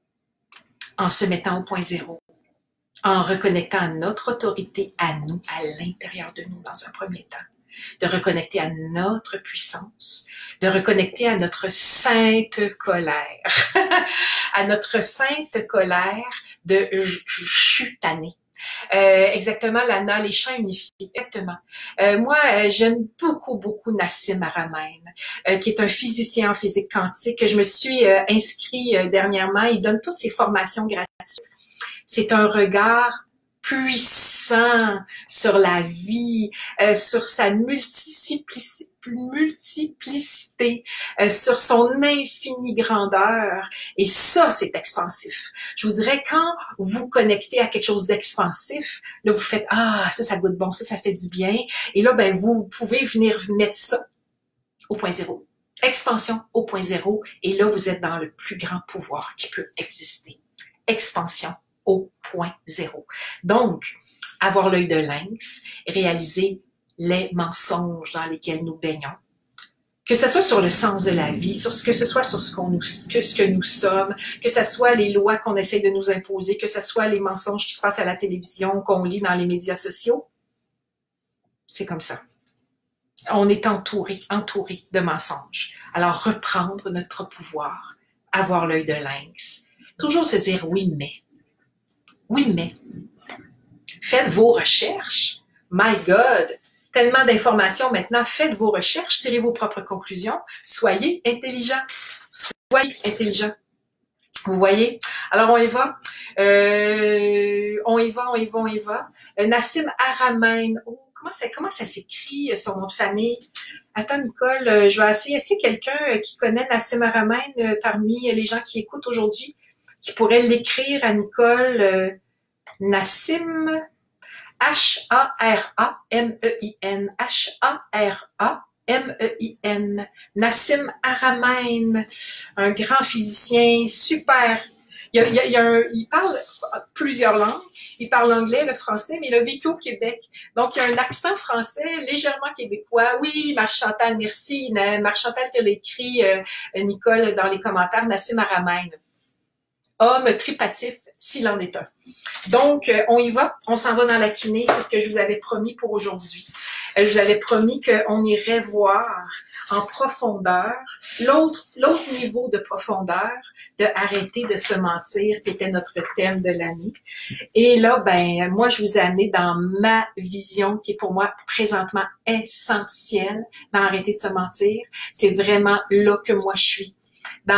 A: en se mettant au point zéro, en reconnectant à notre autorité, à nous, à l'intérieur de nous dans un premier temps, de reconnecter à notre puissance, de reconnecter à notre sainte colère, à notre sainte colère de chutaner. Euh, exactement, Lana, les champs unifiés, exactement. Euh, moi, euh, j'aime beaucoup, beaucoup Nassim Haramein, euh, qui est un physicien en physique quantique. Je me suis euh, inscrit euh, dernièrement. Il donne toutes ses formations gratuites. C'est un regard puissant sur la vie, euh, sur sa multiplicité, multiplicité euh, sur son infinie grandeur. Et ça, c'est expansif. Je vous dirais, quand vous connectez à quelque chose d'expansif, là, vous faites « Ah, ça, ça goûte bon, ça, ça fait du bien. » Et là, ben, vous pouvez venir mettre ça au point zéro. Expansion au point zéro. Et là, vous êtes dans le plus grand pouvoir qui peut exister. Expansion au point zéro. Donc, avoir l'œil de lynx, réaliser les mensonges dans lesquels nous baignons, que ce soit sur le sens de la vie, sur ce que ce soit sur ce, qu'on nous, que, ce que nous sommes, que ce soit les lois qu'on essaie de nous imposer, que ce soit les mensonges qui se passent à la télévision, qu'on lit dans les médias sociaux. C'est comme ça. On est entouré, entouré de mensonges. Alors, reprendre notre pouvoir, avoir l'œil de lynx, toujours se dire oui, mais. Oui, mais. Faites vos recherches. My God! Tellement d'informations maintenant. Faites vos recherches, tirez vos propres conclusions. Soyez intelligents. Soyez intelligents. Vous voyez? Alors, on y va. Euh, on y va, on y va, on y va. Euh, Nassim Haramein. Oh, comment ça, comment ça s'écrit, son nom de famille? Attends, Nicole, euh, je vais essayer. Est-ce qu'il y a quelqu'un qui connaît Nassim Haramein euh, parmi les gens qui écoutent aujourd'hui, qui pourrait l'écrire à Nicole? Euh, Nassim, H A R A M E I N, H A R A M E I N, Nassim Haramein, un grand physicien, super. Il, y a, il, y a, il, y a un, il parle plusieurs langues, il parle anglais, le français, mais il a vécu au Québec. Donc, il y a un accent français légèrement québécois. Oui, Marc-Chantal, merci. Marc-Chantal te l'a écrit, euh, Nicole, dans les commentaires, Nassim Haramein. Homme tripatif, s'il en est un. Donc, euh, on y va, on s'en va dans la kiné, c'est ce que je vous avais promis pour aujourd'hui. Euh, je vous avais promis qu'on irait voir en profondeur l'autre l'autre niveau de profondeur de arrêter de se mentir, qui était notre thème de l'année. Et là, ben, moi, je vous ai amené dans ma vision qui est pour moi présentement essentielle dans arrêter de se mentir. C'est vraiment là que moi je suis. Dans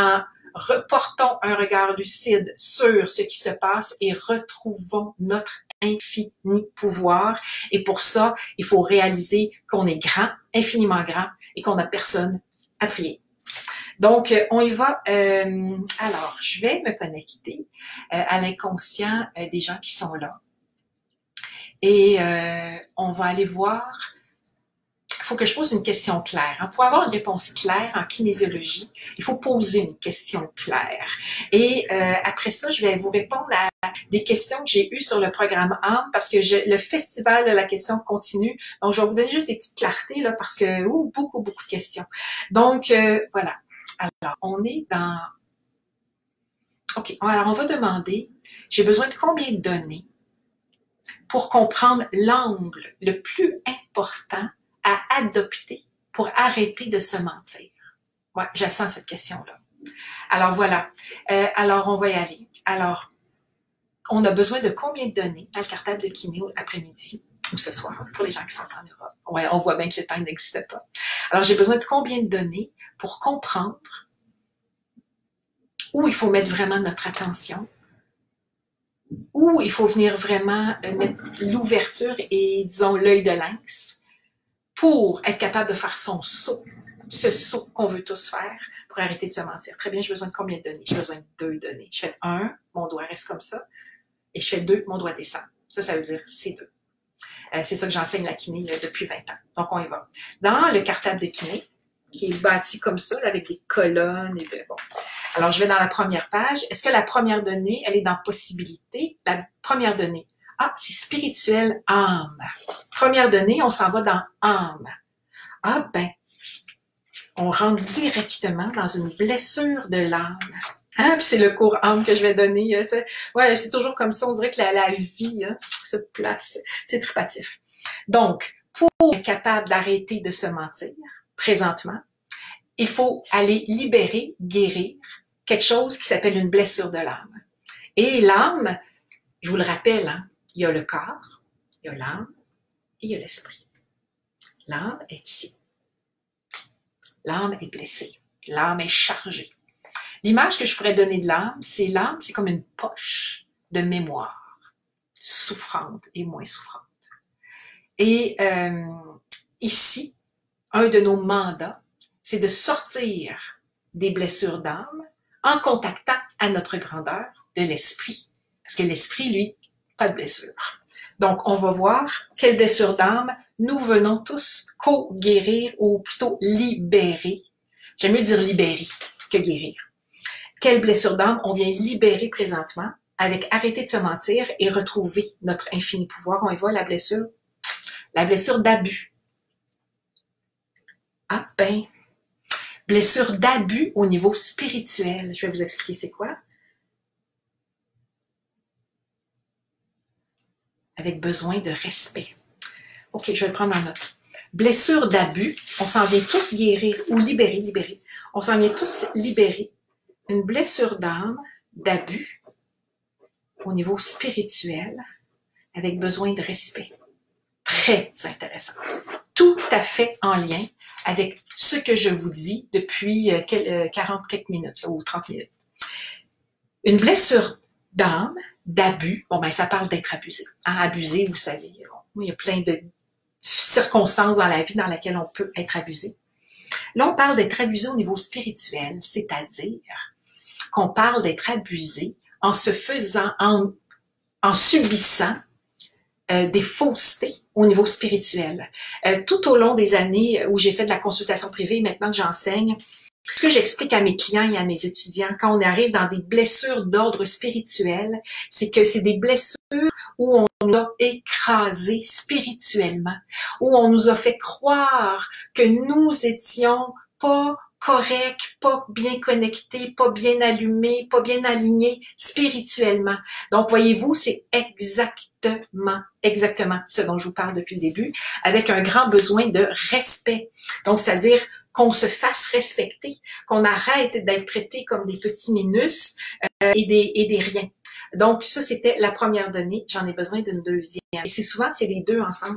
A: Reportons un regard lucide sur ce qui se passe et retrouvons notre infini pouvoir. Et pour ça, il faut réaliser qu'on est grand, infiniment grand, et qu'on n'a personne à prier. Donc, on y va. Euh, alors, je vais me connecter euh, à l'inconscient euh, des gens qui sont là. Et euh, on va aller voir. Il faut que je pose une question claire. Hein. Pour avoir une réponse claire en kinésiologie, il faut poser une question claire. Et euh, après ça, je vais vous répondre à des questions que j'ai eues sur le programme âme parce que je, le festival de la question continue. Donc, je vais vous donner juste des petites clartés là parce que ouh, beaucoup, beaucoup de questions. Donc, euh, voilà. Alors, on est dans... OK. Alors, on va demander, j'ai besoin de combien de données pour comprendre l'angle le plus important à adopter pour arrêter de se mentir? Ouais, je sens cette question-là. Alors voilà. Euh, alors, on va y aller. Alors, on a besoin de combien de données dans le cartable de kiné l'après-midi ou ce soir, pour les gens qui sont en Europe? Ouais, on voit bien que le temps n'existe pas. Alors, j'ai besoin de combien de données pour comprendre où il faut mettre vraiment notre attention, où il faut venir vraiment mettre l'ouverture et, disons, l'œil de lynx pour être capable de faire son saut, ce saut qu'on veut tous faire pour arrêter de se mentir. Très bien, j'ai besoin de combien de données? J'ai besoin de deux données. Je fais un, mon doigt reste comme ça, et je fais deux, mon doigt descend. Ça, ça veut dire c'est deux. Euh, c'est ça que j'enseigne la kiné là, depuis vingt ans. Donc, on y va. Dans le cartable de kiné, qui est bâti comme ça, là, avec des colonnes et de... Bon. Alors, je vais dans la première page. Est-ce que la première donnée, elle est dans possibilité? La première donnée. Ah, c'est spirituel, âme. Première donnée, on s'en va dans âme. Ah ben, on rentre directement dans une blessure de l'âme. Hein? Puis c'est le cours âme que je vais donner. C'est, ouais, c'est toujours comme ça. On dirait que la, la vie hein, se place. C'est tripatif. Donc, pour être capable d'arrêter de se mentir, présentement, il faut aller libérer, guérir quelque chose qui s'appelle une blessure de l'âme. Et l'âme, je vous le rappelle, hein, il y a le corps, il y a l'âme et il y a l'esprit. L'âme est ici. L'âme est blessée. L'âme est chargée. L'image que je pourrais donner de l'âme, c'est l'âme, c'est comme une poche de mémoire, souffrante et moins souffrante. Et euh, ici, un de nos mandats, c'est de sortir des blessures d'âme en contactant à notre grandeur de l'esprit. Parce que l'esprit, lui, pas de blessure. Donc, on va voir quelle blessure d'âme nous venons tous co-guérir ou plutôt libérer. J'aime mieux dire libérer que guérir. Quelle blessure d'âme on vient libérer présentement avec arrêter de se mentir et retrouver notre infini pouvoir. On y voit la blessure, la blessure d'abus. Ah ben, blessure d'abus au niveau spirituel. Je vais vous expliquer c'est quoi. Avec besoin de respect. OK, je vais le prendre en note. Blessure d'abus, on s'en vient tous guérir ou libérer, libérer. On s'en vient tous libérer une blessure d'âme, d'abus au niveau spirituel avec besoin de respect. Très intéressant. Tout à fait en lien avec ce que je vous dis depuis quarante quelques minutes là, ou trente minutes. Une blessure d'âme, d'abus, bon ben ça parle d'être abusé. Hein, abusé, vous savez, bon, il y a plein de circonstances dans la vie dans lesquelles on peut être abusé. Là, on parle d'être abusé au niveau spirituel, c'est-à-dire qu'on parle d'être abusé en se faisant, en, en subissant euh, des faussetés au niveau spirituel. Euh, tout au long des années où j'ai fait de la consultation privée, et maintenant que j'enseigne, ce que j'explique à mes clients et à mes étudiants, quand on arrive dans des blessures d'ordre spirituel, c'est que c'est des blessures où on nous a écrasés spirituellement, où on nous a fait croire que nous étions pas corrects, pas bien connectés, pas bien allumés, pas bien alignés spirituellement. Donc, voyez-vous, c'est exactement, exactement ce dont je vous parle depuis le début, avec un grand besoin de respect. Donc, c'est-à-dire qu'on se fasse respecter, qu'on arrête d'être traité comme des petits minus euh, et, des, et des riens. Donc, ça, c'était la première donnée. J'en ai besoin d'une deuxième. Et c'est souvent, c'est les deux ensemble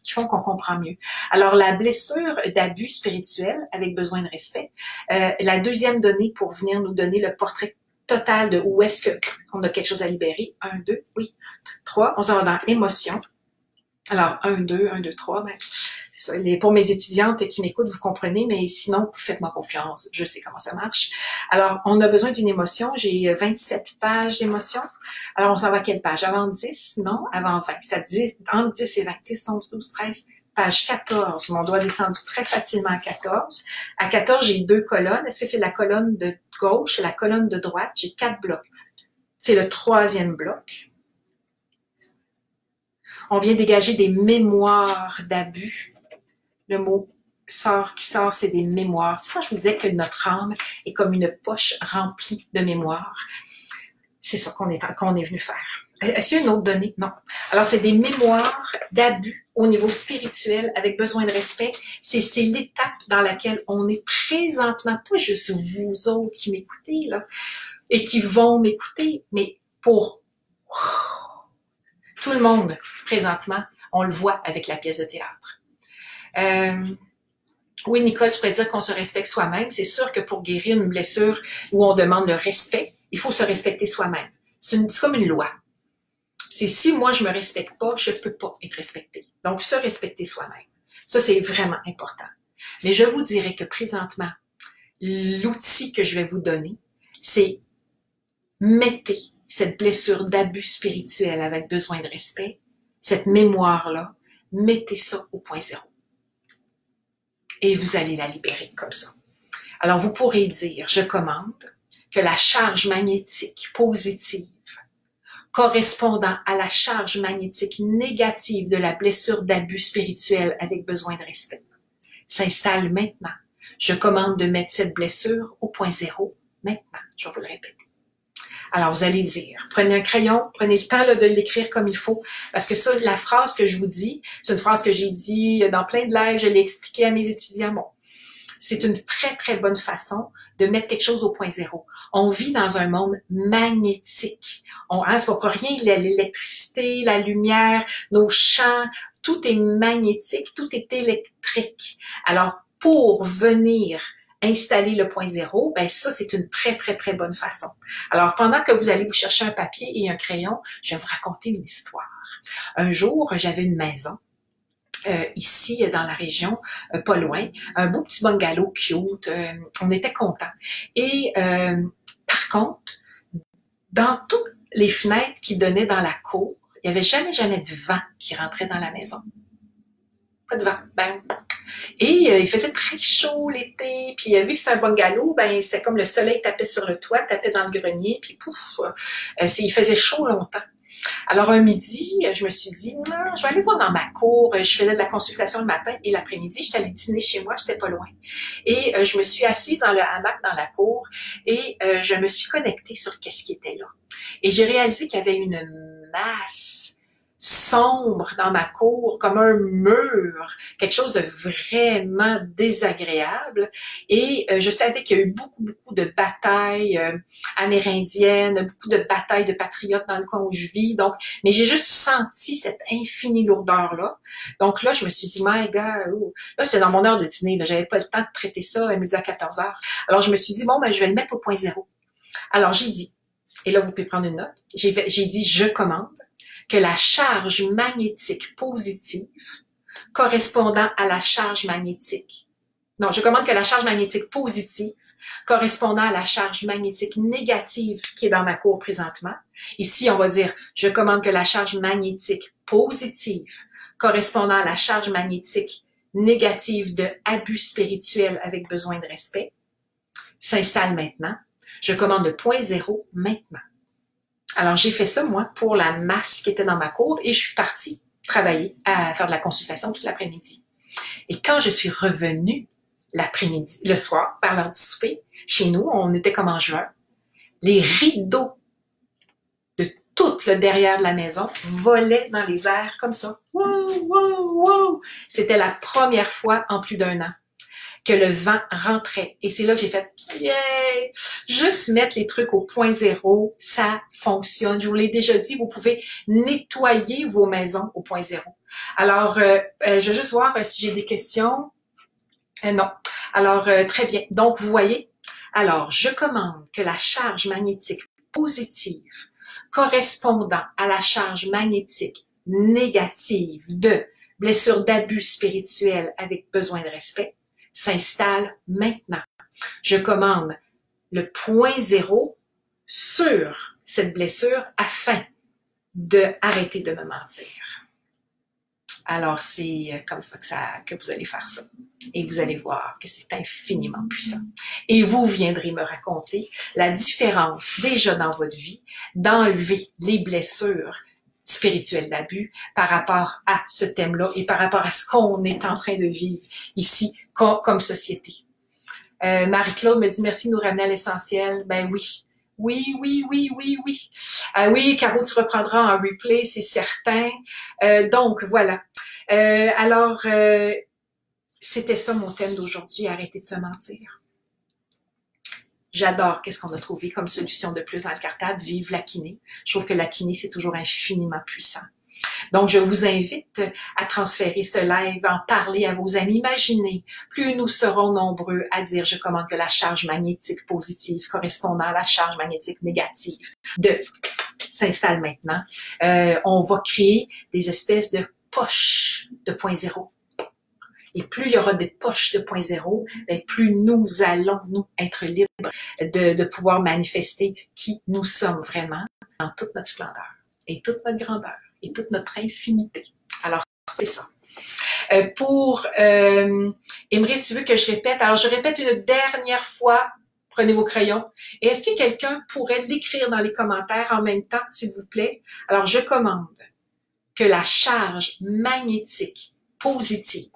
A: qui font qu'on comprend mieux. Alors, la blessure d'abus spirituel avec besoin de respect. Euh, la deuxième donnée pour venir nous donner le portrait total de où est-ce qu'on a quelque chose à libérer. Un, deux, oui. Trois, on s'en va dans émotion. Alors, un, deux, un, deux, trois, ben, ça, les, pour mes étudiantes qui m'écoutent, vous comprenez, mais sinon, faites-moi confiance, je sais comment ça marche. Alors, on a besoin d'une émotion, j'ai vingt-sept pages d'émotion. Alors, on s'en va à quelle page? Avant dix? Non, avant vingt. Ça dit entre dix et vingt, dix, onze, douze, treize, page quatorze. Mon doigt descendu très facilement à quatorze. À quatorze, j'ai deux colonnes. Est-ce que c'est la colonne de gauche et la colonne de droite? J'ai quatre blocs. C'est le troisième bloc. On vient dégager des mémoires d'abus. Le mot sort qui sort, c'est des mémoires. Tu sais, quand je vous disais que notre âme est comme une poche remplie de mémoires, c'est ça qu'on est, qu'on est venu faire. Est-ce qu'il y a une autre donnée? Non. Alors, c'est des mémoires d'abus au niveau spirituel avec besoin de respect. C'est, c'est l'étape dans laquelle on est présentement, pas juste vous autres qui m'écoutez, là, et qui vont m'écouter, mais pour tout le monde, présentement, on le voit avec la pièce de théâtre. Euh, oui, Nicole, tu pourrais dire qu'on se respecte soi-même. C'est sûr que pour guérir une blessure où on demande le respect, il faut se respecter soi-même. C'est, une, c'est comme une loi. C'est si moi, je me respecte pas, je peux pas être respectée. Donc, se respecter soi-même. Ça, c'est vraiment important. Mais je vous dirais que présentement, l'outil que je vais vous donner, c'est mettez cette blessure d'abus spirituel avec besoin de respect, cette mémoire-là, mettez ça au point zéro. Et vous allez la libérer comme ça. Alors, vous pourrez dire, je commande que la charge magnétique positive correspondant à la charge magnétique négative de la blessure d'abus spirituel avec besoin de respect s'installe maintenant. Je commande de mettre cette blessure au point zéro maintenant. Je vais vous le répéter. Alors, vous allez dire, prenez un crayon, prenez le temps là, de l'écrire comme il faut, parce que ça, la phrase que je vous dis, c'est une phrase que j'ai dit dans plein de lives, je l'ai expliqué à mes étudiants. Bon, c'est une très, très bonne façon de mettre quelque chose au point zéro. On vit dans un monde magnétique. On, hein, c'est pas pour rien, l'électricité, la lumière, nos champs, tout est magnétique, tout est électrique. Alors, pour venir installer le point zéro, ben ça, c'est une très, très, très bonne façon. Alors, pendant que vous allez vous chercher un papier et un crayon, je vais vous raconter une histoire. Un jour, j'avais une maison, euh, ici, dans la région, euh, pas loin, un beau petit bungalow cute, euh, on était contents. Et, euh, par contre, dans toutes les fenêtres qui donnaient dans la cour, il n'y avait jamais, jamais de vent qui rentrait dans la maison. Pas de vent. Ben, et euh, il faisait très chaud l'été, puis euh, vu que c'était un bungalow, ben c'était comme le soleil tapait sur le toit, tapait dans le grenier, puis pouf, euh, il faisait chaud longtemps. Alors un midi, je me suis dit, non, je vais aller voir dans ma cour. Je faisais de la consultation le matin et l'après-midi, j'étais allée dîner chez moi, j'étais pas loin. Et euh, je me suis assise dans le hamac dans la cour et euh, je me suis connectée sur qu'est-ce qui était là. Et j'ai réalisé qu'il y avait une masse sombre dans ma cour, comme un mur, quelque chose de vraiment désagréable. Et euh, je savais qu'il y a eu beaucoup, beaucoup de batailles euh, amérindiennes, beaucoup de batailles de patriotes dans le coin où je vis. Donc, mais j'ai juste senti cette infinie lourdeur-là. Donc là, je me suis dit, my God, oh. Là, c'est dans mon heure de dîner. Là, j'avais pas le temps de traiter ça à midi à quatorze heures. Alors, je me suis dit, bon, ben, je vais le mettre au point zéro. Alors, j'ai dit, et là, vous pouvez prendre une note, j'ai, j'ai dit, je commande que la charge magnétique positive correspondant à la charge magnétique. Non, je commande que la charge magnétique positive correspondant à la charge magnétique négative qui est dans ma cour présentement. Ici, on va dire, je commande que la charge magnétique positive correspondant à la charge magnétique négative de abus spirituel avec besoin de respect s'installe maintenant. Je commande le point zéro maintenant. Alors, j'ai fait ça, moi, pour la masse qui était dans ma cour et je suis partie travailler à faire de la consultation toute l'après-midi. Et quand je suis revenue l'après-midi, le soir, vers l'heure du souper, chez nous, on était comme en juin, les rideaux de tout le derrière de la maison volaient dans les airs comme ça. Wow, wow, wow! C'était la première fois en plus d'un an. que le vent rentrait. Et c'est là que j'ai fait « Yay! » Juste mettre les trucs au point zéro, ça fonctionne. Je vous l'ai déjà dit, vous pouvez nettoyer vos maisons au point zéro. Alors, euh, euh, je vais juste voir euh, si j'ai des questions. Euh, non. Alors, euh, très bien. Donc, vous voyez, alors, je commande que la charge magnétique positive correspondant à la charge magnétique négative de blessure d'abus spirituel avec besoin de respect s'installe maintenant. Je commande le point zéro sur cette blessure afin de arrêter de me mentir. Alors, c'est comme ça que, ça que vous allez faire ça. Et vous allez voir que c'est infiniment puissant. Et vous viendrez me raconter la différence déjà dans votre vie d'enlever les blessures spirituelles d'abus par rapport à ce thème-là et par rapport à ce qu'on est en train de vivre ici comme, comme société. Euh, Marie-Claude me dit « Merci de nous ramener à l'essentiel. » Ben oui. Oui, oui, oui, oui, oui. Euh, oui, Caro, tu reprendras en replay, c'est certain. Euh, donc, voilà. Euh, alors, euh, c'était ça mon thème d'aujourd'hui, arrêter de se mentir. J'adore qu'est-ce qu'on a trouvé comme solution de plus dans le cartable, vive la kiné. Je trouve que la kiné, c'est toujours infiniment puissant. Donc, je vous invite à transférer ce live, en parler à vos amis. Imaginez, plus nous serons nombreux à dire « Je commande que la charge magnétique positive correspondant à la charge magnétique négative de s'installe maintenant. Euh, » on va créer des espèces de poches de point zéro. Et plus il y aura des poches de point zéro, bien, plus nous allons, nous, être libres de, de pouvoir manifester qui nous sommes vraiment dans toute notre splendeur et toute notre grandeur et toute notre infinité. Alors, c'est ça. Euh, pour euh, Emery, si tu veux que je répète, alors je répète une dernière fois, prenez vos crayons. Et est-ce que quelqu'un pourrait l'écrire dans les commentaires en même temps, s'il vous plaît? Alors, je commande que la charge magnétique positive,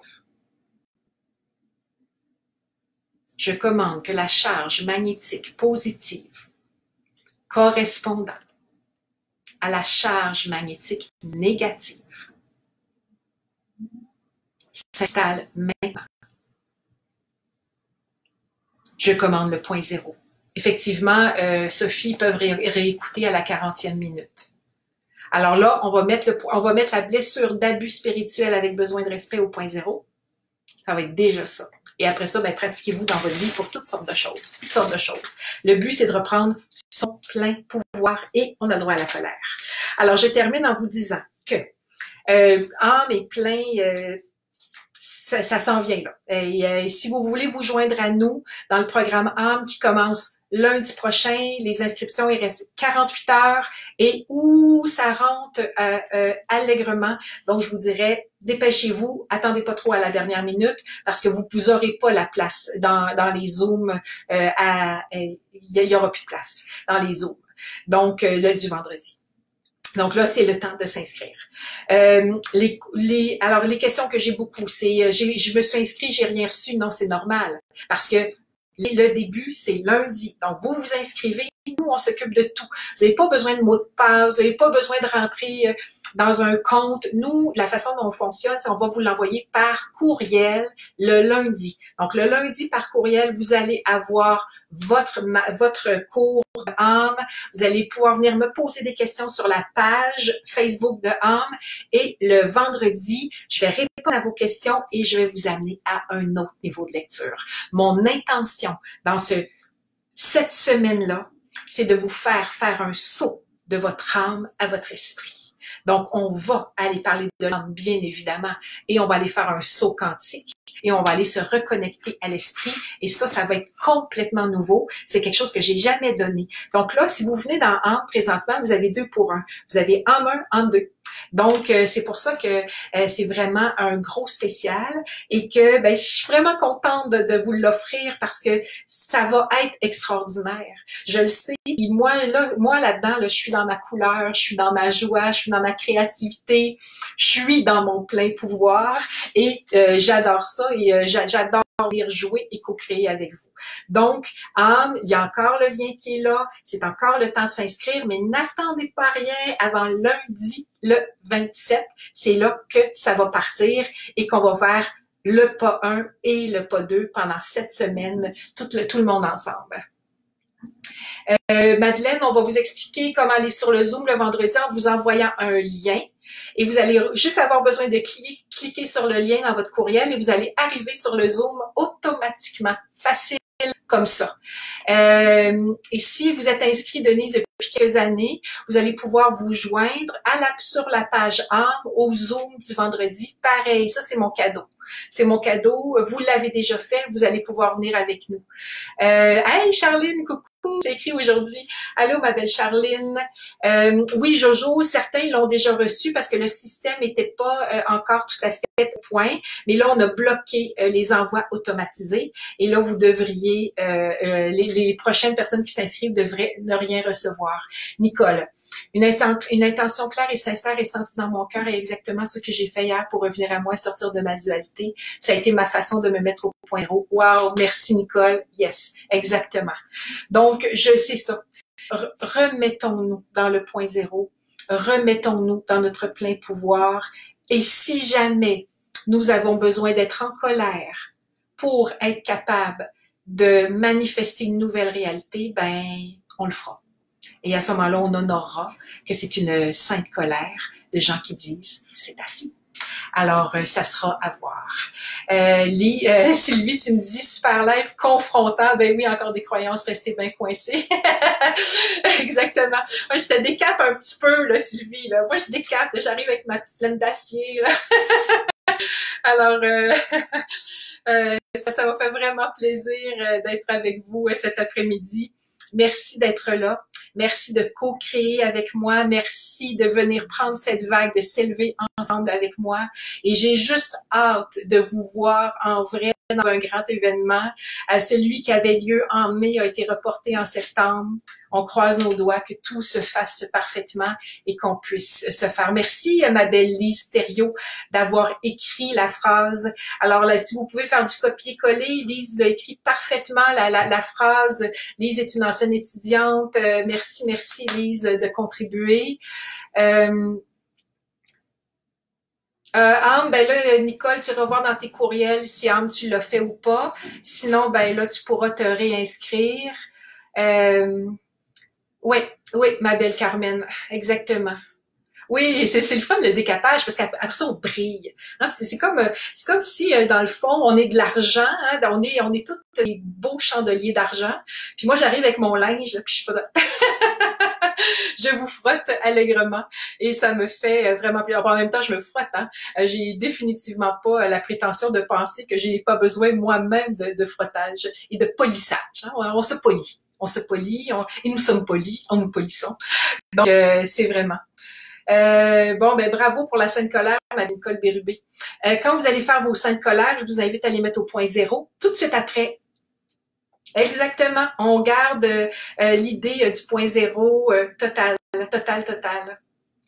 A: je commande que la charge magnétique positive correspondant à la charge magnétique négative s'installe maintenant. Je commande le point zéro. Effectivement, euh, Sophie, peuvent ré réécouter à la quarantième minute. Alors là, on va mettre, le, on va mettre la blessure d'abus spirituel avec besoin de respect au point zéro. Ça va être déjà ça. Et après ça, ben, pratiquez-vous dans votre vie pour toutes sortes de choses. Toutes sortes de choses. Le but, c'est de reprendre son plein pouvoir et on a le droit à la colère. Alors, je termine en vous disant que euh, âme et plein, euh, ça, ça s'en vient là. Et euh, si vous voulez vous joindre à nous dans le programme âme qui commence lundi prochain, les inscriptions, il reste quarante-huit heures et où ça rentre euh, euh, allègrement. Donc, je vous dirais, dépêchez-vous, attendez pas trop à la dernière minute parce que vous vous aurez pas la place dans, dans les Zooms. Euh, à, il y aura plus de place dans les Zooms. Donc, euh, le du vendredi. Donc là, c'est le temps de s'inscrire. Euh, les, les, alors, les questions que j'ai beaucoup, c'est, j'ai, je me suis inscrite, j'ai rien reçu. Non, c'est normal parce que le début, c'est lundi. Donc, vous vous inscrivez, nous, on s'occupe de tout. Vous n'avez pas besoin de mot de passe, vous n'avez pas besoin de rentrer dans un compte. Nous, la façon dont on fonctionne, c'est on va vous l'envoyer par courriel le lundi. Donc, le lundi, par courriel, vous allez avoir votre, votre cours de âme. Vous allez pouvoir venir me poser des questions sur la page Facebook de âme. Et le vendredi, je vais répondre à vos questions et je vais vous amener à un autre niveau de lecture. Mon intention dans ce, cette semaine-là, c'est de vous faire faire un saut de votre âme à votre esprit. Donc, on va aller parler de l'âme, bien évidemment, et on va aller faire un saut quantique et on va aller se reconnecter à l'esprit. Et ça, ça va être complètement nouveau. C'est quelque chose que j'ai jamais donné. Donc là, si vous venez dans âme présentement, vous avez deux pour un. Vous avez âme un, âme deux. Donc, euh, c'est pour ça que euh, c'est vraiment un gros spécial et que ben, je suis vraiment contente de, de vous l'offrir parce que ça va être extraordinaire. Je le sais. Et moi, là, moi là-dedans, là, je suis dans ma couleur, je suis dans ma joie, je suis dans ma créativité, je suis dans mon plein pouvoir et euh, j'adore ça et euh, j'adore lire, jouer et co-créer avec vous. Donc, âme, il y a encore le lien qui est là, c'est encore le temps de s'inscrire, mais n'attendez pas rien avant lundi, le vingt-sept. C'est là que ça va partir et qu'on va faire le pas un et le pas deux pendant sept semaines, tout le, tout le monde ensemble. Euh, Madeleine, on va vous expliquer comment aller sur le Zoom le vendredi en vous envoyant un lien. Et vous allez juste avoir besoin de cliquer, cliquer sur le lien dans votre courriel et vous allez arriver sur le Zoom automatiquement, facile comme ça. Euh, et si vous êtes inscrit, Denise, depuis quelques années, vous allez pouvoir vous joindre à la, sur la page âme au Zoom du vendredi. Pareil, ça c'est mon cadeau. C'est mon cadeau. Vous l'avez déjà fait, vous allez pouvoir venir avec nous. Euh, hey Charline, coucou! J'ai écrit aujourd'hui. Allô, ma belle Charline. Euh, oui, Jojo, certains l'ont déjà reçu parce que le système n'était pas euh, encore tout à fait au point. Mais là, on a bloqué euh, les envois automatisés. Et là, vous devriez, euh, euh, les, les prochaines personnes qui s'inscrivent devraient ne rien recevoir. Nicole, une, une intention claire et sincère est sentie dans mon cœur et exactement ce que j'ai fait hier pour revenir à moi, sortir de ma dualité. Ça a été ma façon de me mettre au point zéro. Wow, merci Nicole. Yes, exactement. Donc, Donc, je sais ça. Remettons-nous dans le point zéro. Remettons-nous dans notre plein pouvoir. Et si jamais nous avons besoin d'être en colère pour être capable de manifester une nouvelle réalité, ben, on le fera. Et à ce moment-là, on honorera que c'est une sainte colère de gens qui disent « c'est assez ». Alors, euh, ça sera à voir. Euh, Lee, euh, Sylvie, tu me dis super live, confrontant. Ben oui, encore des croyances, restez bien coincés. Exactement. Moi, je te décape un petit peu, là, Sylvie. Là. Moi, je décape. J'arrive avec ma petite laine d'acier. Alors, euh, euh, ça, ça m'a fait vraiment plaisir euh, d'être avec vous euh, cet après-midi. Merci d'être là. Merci de co-créer avec moi. Merci de venir prendre cette vague, de s'élever ensemble avec moi. Et j'ai juste hâte de vous voir en vrai dans un grand événement. Euh, celui qui avait lieu en mai a été reporté en septembre. On croise nos doigts que tout se fasse parfaitement et qu'on puisse se faire. Merci à ma belle Lise Thériault d'avoir écrit la phrase. Alors là, si vous pouvez faire du copier-coller, Lise l'a écrit parfaitement, la, la, la phrase. Lise est une ancienne étudiante. Euh, merci, merci Lise de contribuer. Euh, Euh, Anne, ben là, Nicole, tu vas voir dans tes courriels si Anne, tu l'as fait ou pas. Sinon, ben là, tu pourras te réinscrire. Euh, oui, oui, ma belle Carmen, exactement. Oui, c'est c'est le fun le décapage parce qu'après ça on brille. Hein, c'est c'est comme euh, c'est comme si euh, dans le fond on est de l'argent, hein, on est on est tous des beaux chandeliers d'argent. Puis moi j'arrive avec mon linge là, puis je frotte. Je vous frotte allègrement et ça me fait vraiment plaisir. En même temps je me frotte. Hein. J'ai définitivement pas la prétention de penser que j'ai pas besoin moi-même de, de frottage et de polissage. Hein. On, on se polit, on se polit, on, et nous sommes polis, on nous polissons. Donc euh, c'est vraiment. Euh, bon, ben bravo pour la Sainte Colère, ma Nicole Bérubé. Euh, quand vous allez faire vos Saintes Colères, je vous invite à les mettre au point zéro tout de suite après. Exactement. On garde euh, l'idée euh, du point zéro euh, total, total, total.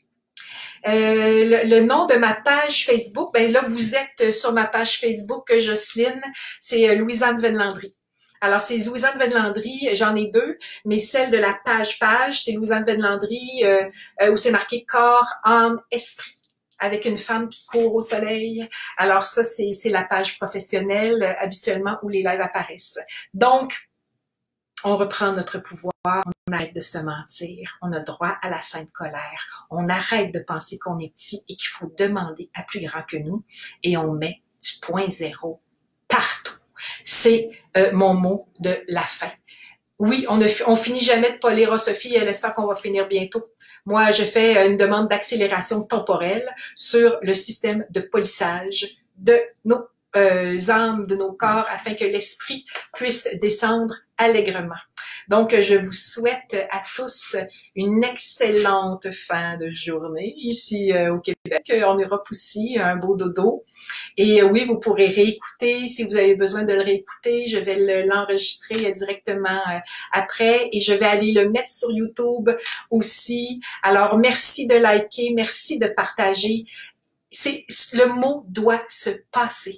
A: Euh, le, le nom de ma page Facebook, ben là, vous êtes sur ma page Facebook, Jocelyne, c'est euh, Louise-Anne Venlandry. Alors, c'est Louise-Anne Venlandry, j'en ai deux, mais celle de la page-page, c'est Louise-Anne Venlandry, euh, euh, où c'est marqué corps, âme, esprit, avec une femme qui court au soleil. Alors ça, c'est c'est la page professionnelle, euh, habituellement, où les lives apparaissent. Donc, on reprend notre pouvoir, on arrête de se mentir, on a le droit à la sainte colère, on arrête de penser qu'on est petit et qu'il faut demander à plus grand que nous, et on met du point zéro partout. C'est euh, mon mot de la fin. Oui, on ne on finit jamais de polir. Sophie, elle espère qu'on va finir bientôt. Moi, je fais une demande d'accélération temporelle sur le système de polissage de nos euh, âmes, de nos corps, afin que l'esprit puisse descendre allègrement. Donc, je vous souhaite à tous une excellente fin de journée ici euh, au Québec, en Europe aussi, un beau dodo. Et euh, oui, vous pourrez réécouter, si vous avez besoin de le réécouter, je vais l'enregistrer directement euh, après et je vais aller le mettre sur YouTube aussi. Alors, merci de liker, merci de partager. C'est, le mot doit se passer.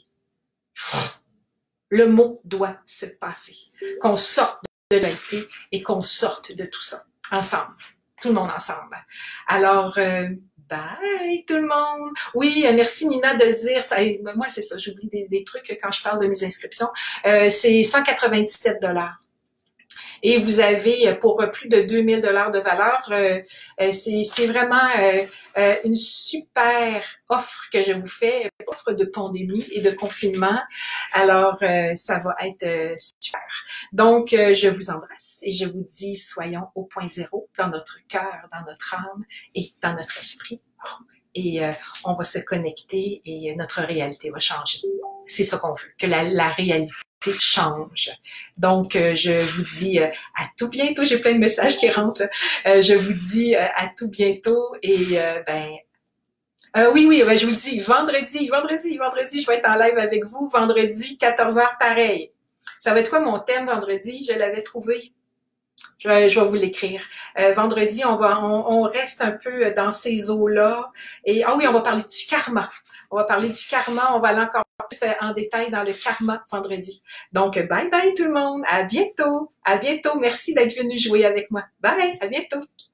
A: Le mot doit se passer. Qu'on sorte de l'alité et qu'on sorte de tout ça ensemble, tout le monde ensemble. Alors, euh, Bye tout le monde! Oui, euh, merci Nina de le dire. Ça, moi, c'est ça, j'oublie des, des trucs quand je parle de mes inscriptions. Euh, c'est cent quatre-vingt-dix-sept dollars. Et vous avez pour plus de deux mille dollars de valeur, euh, c'est vraiment euh, euh, une super offre que je vous fais, offre de pandémie et de confinement. Alors, euh, ça va être euh, super. Donc, euh, je vous embrasse et je vous dis, soyons au point zéro dans notre cœur, dans notre âme et dans notre esprit. Et euh, on va se connecter et notre réalité va changer. C'est ça qu'on veut, que la, la réalité change. Donc, euh, je vous dis euh, à tout bientôt. J'ai plein de messages qui rentrent. Euh, je vous dis euh, à tout bientôt et euh, ben euh, oui, oui, ben, je vous le dis, vendredi, vendredi, vendredi, je vais être en live avec vous. Vendredi, quatorze heures, pareil. Ça va être quoi mon thème vendredi? Je l'avais trouvé. Je, je vais vous l'écrire. Euh, vendredi, on va, on, on reste un peu dans ces eaux-là. Et ah oui, on va parler du karma. On va parler du karma. On va aller encore plus en détail dans le karma vendredi. Donc, bye bye tout le monde. À bientôt. À bientôt. Merci d'être venu jouer avec moi. Bye. À bientôt.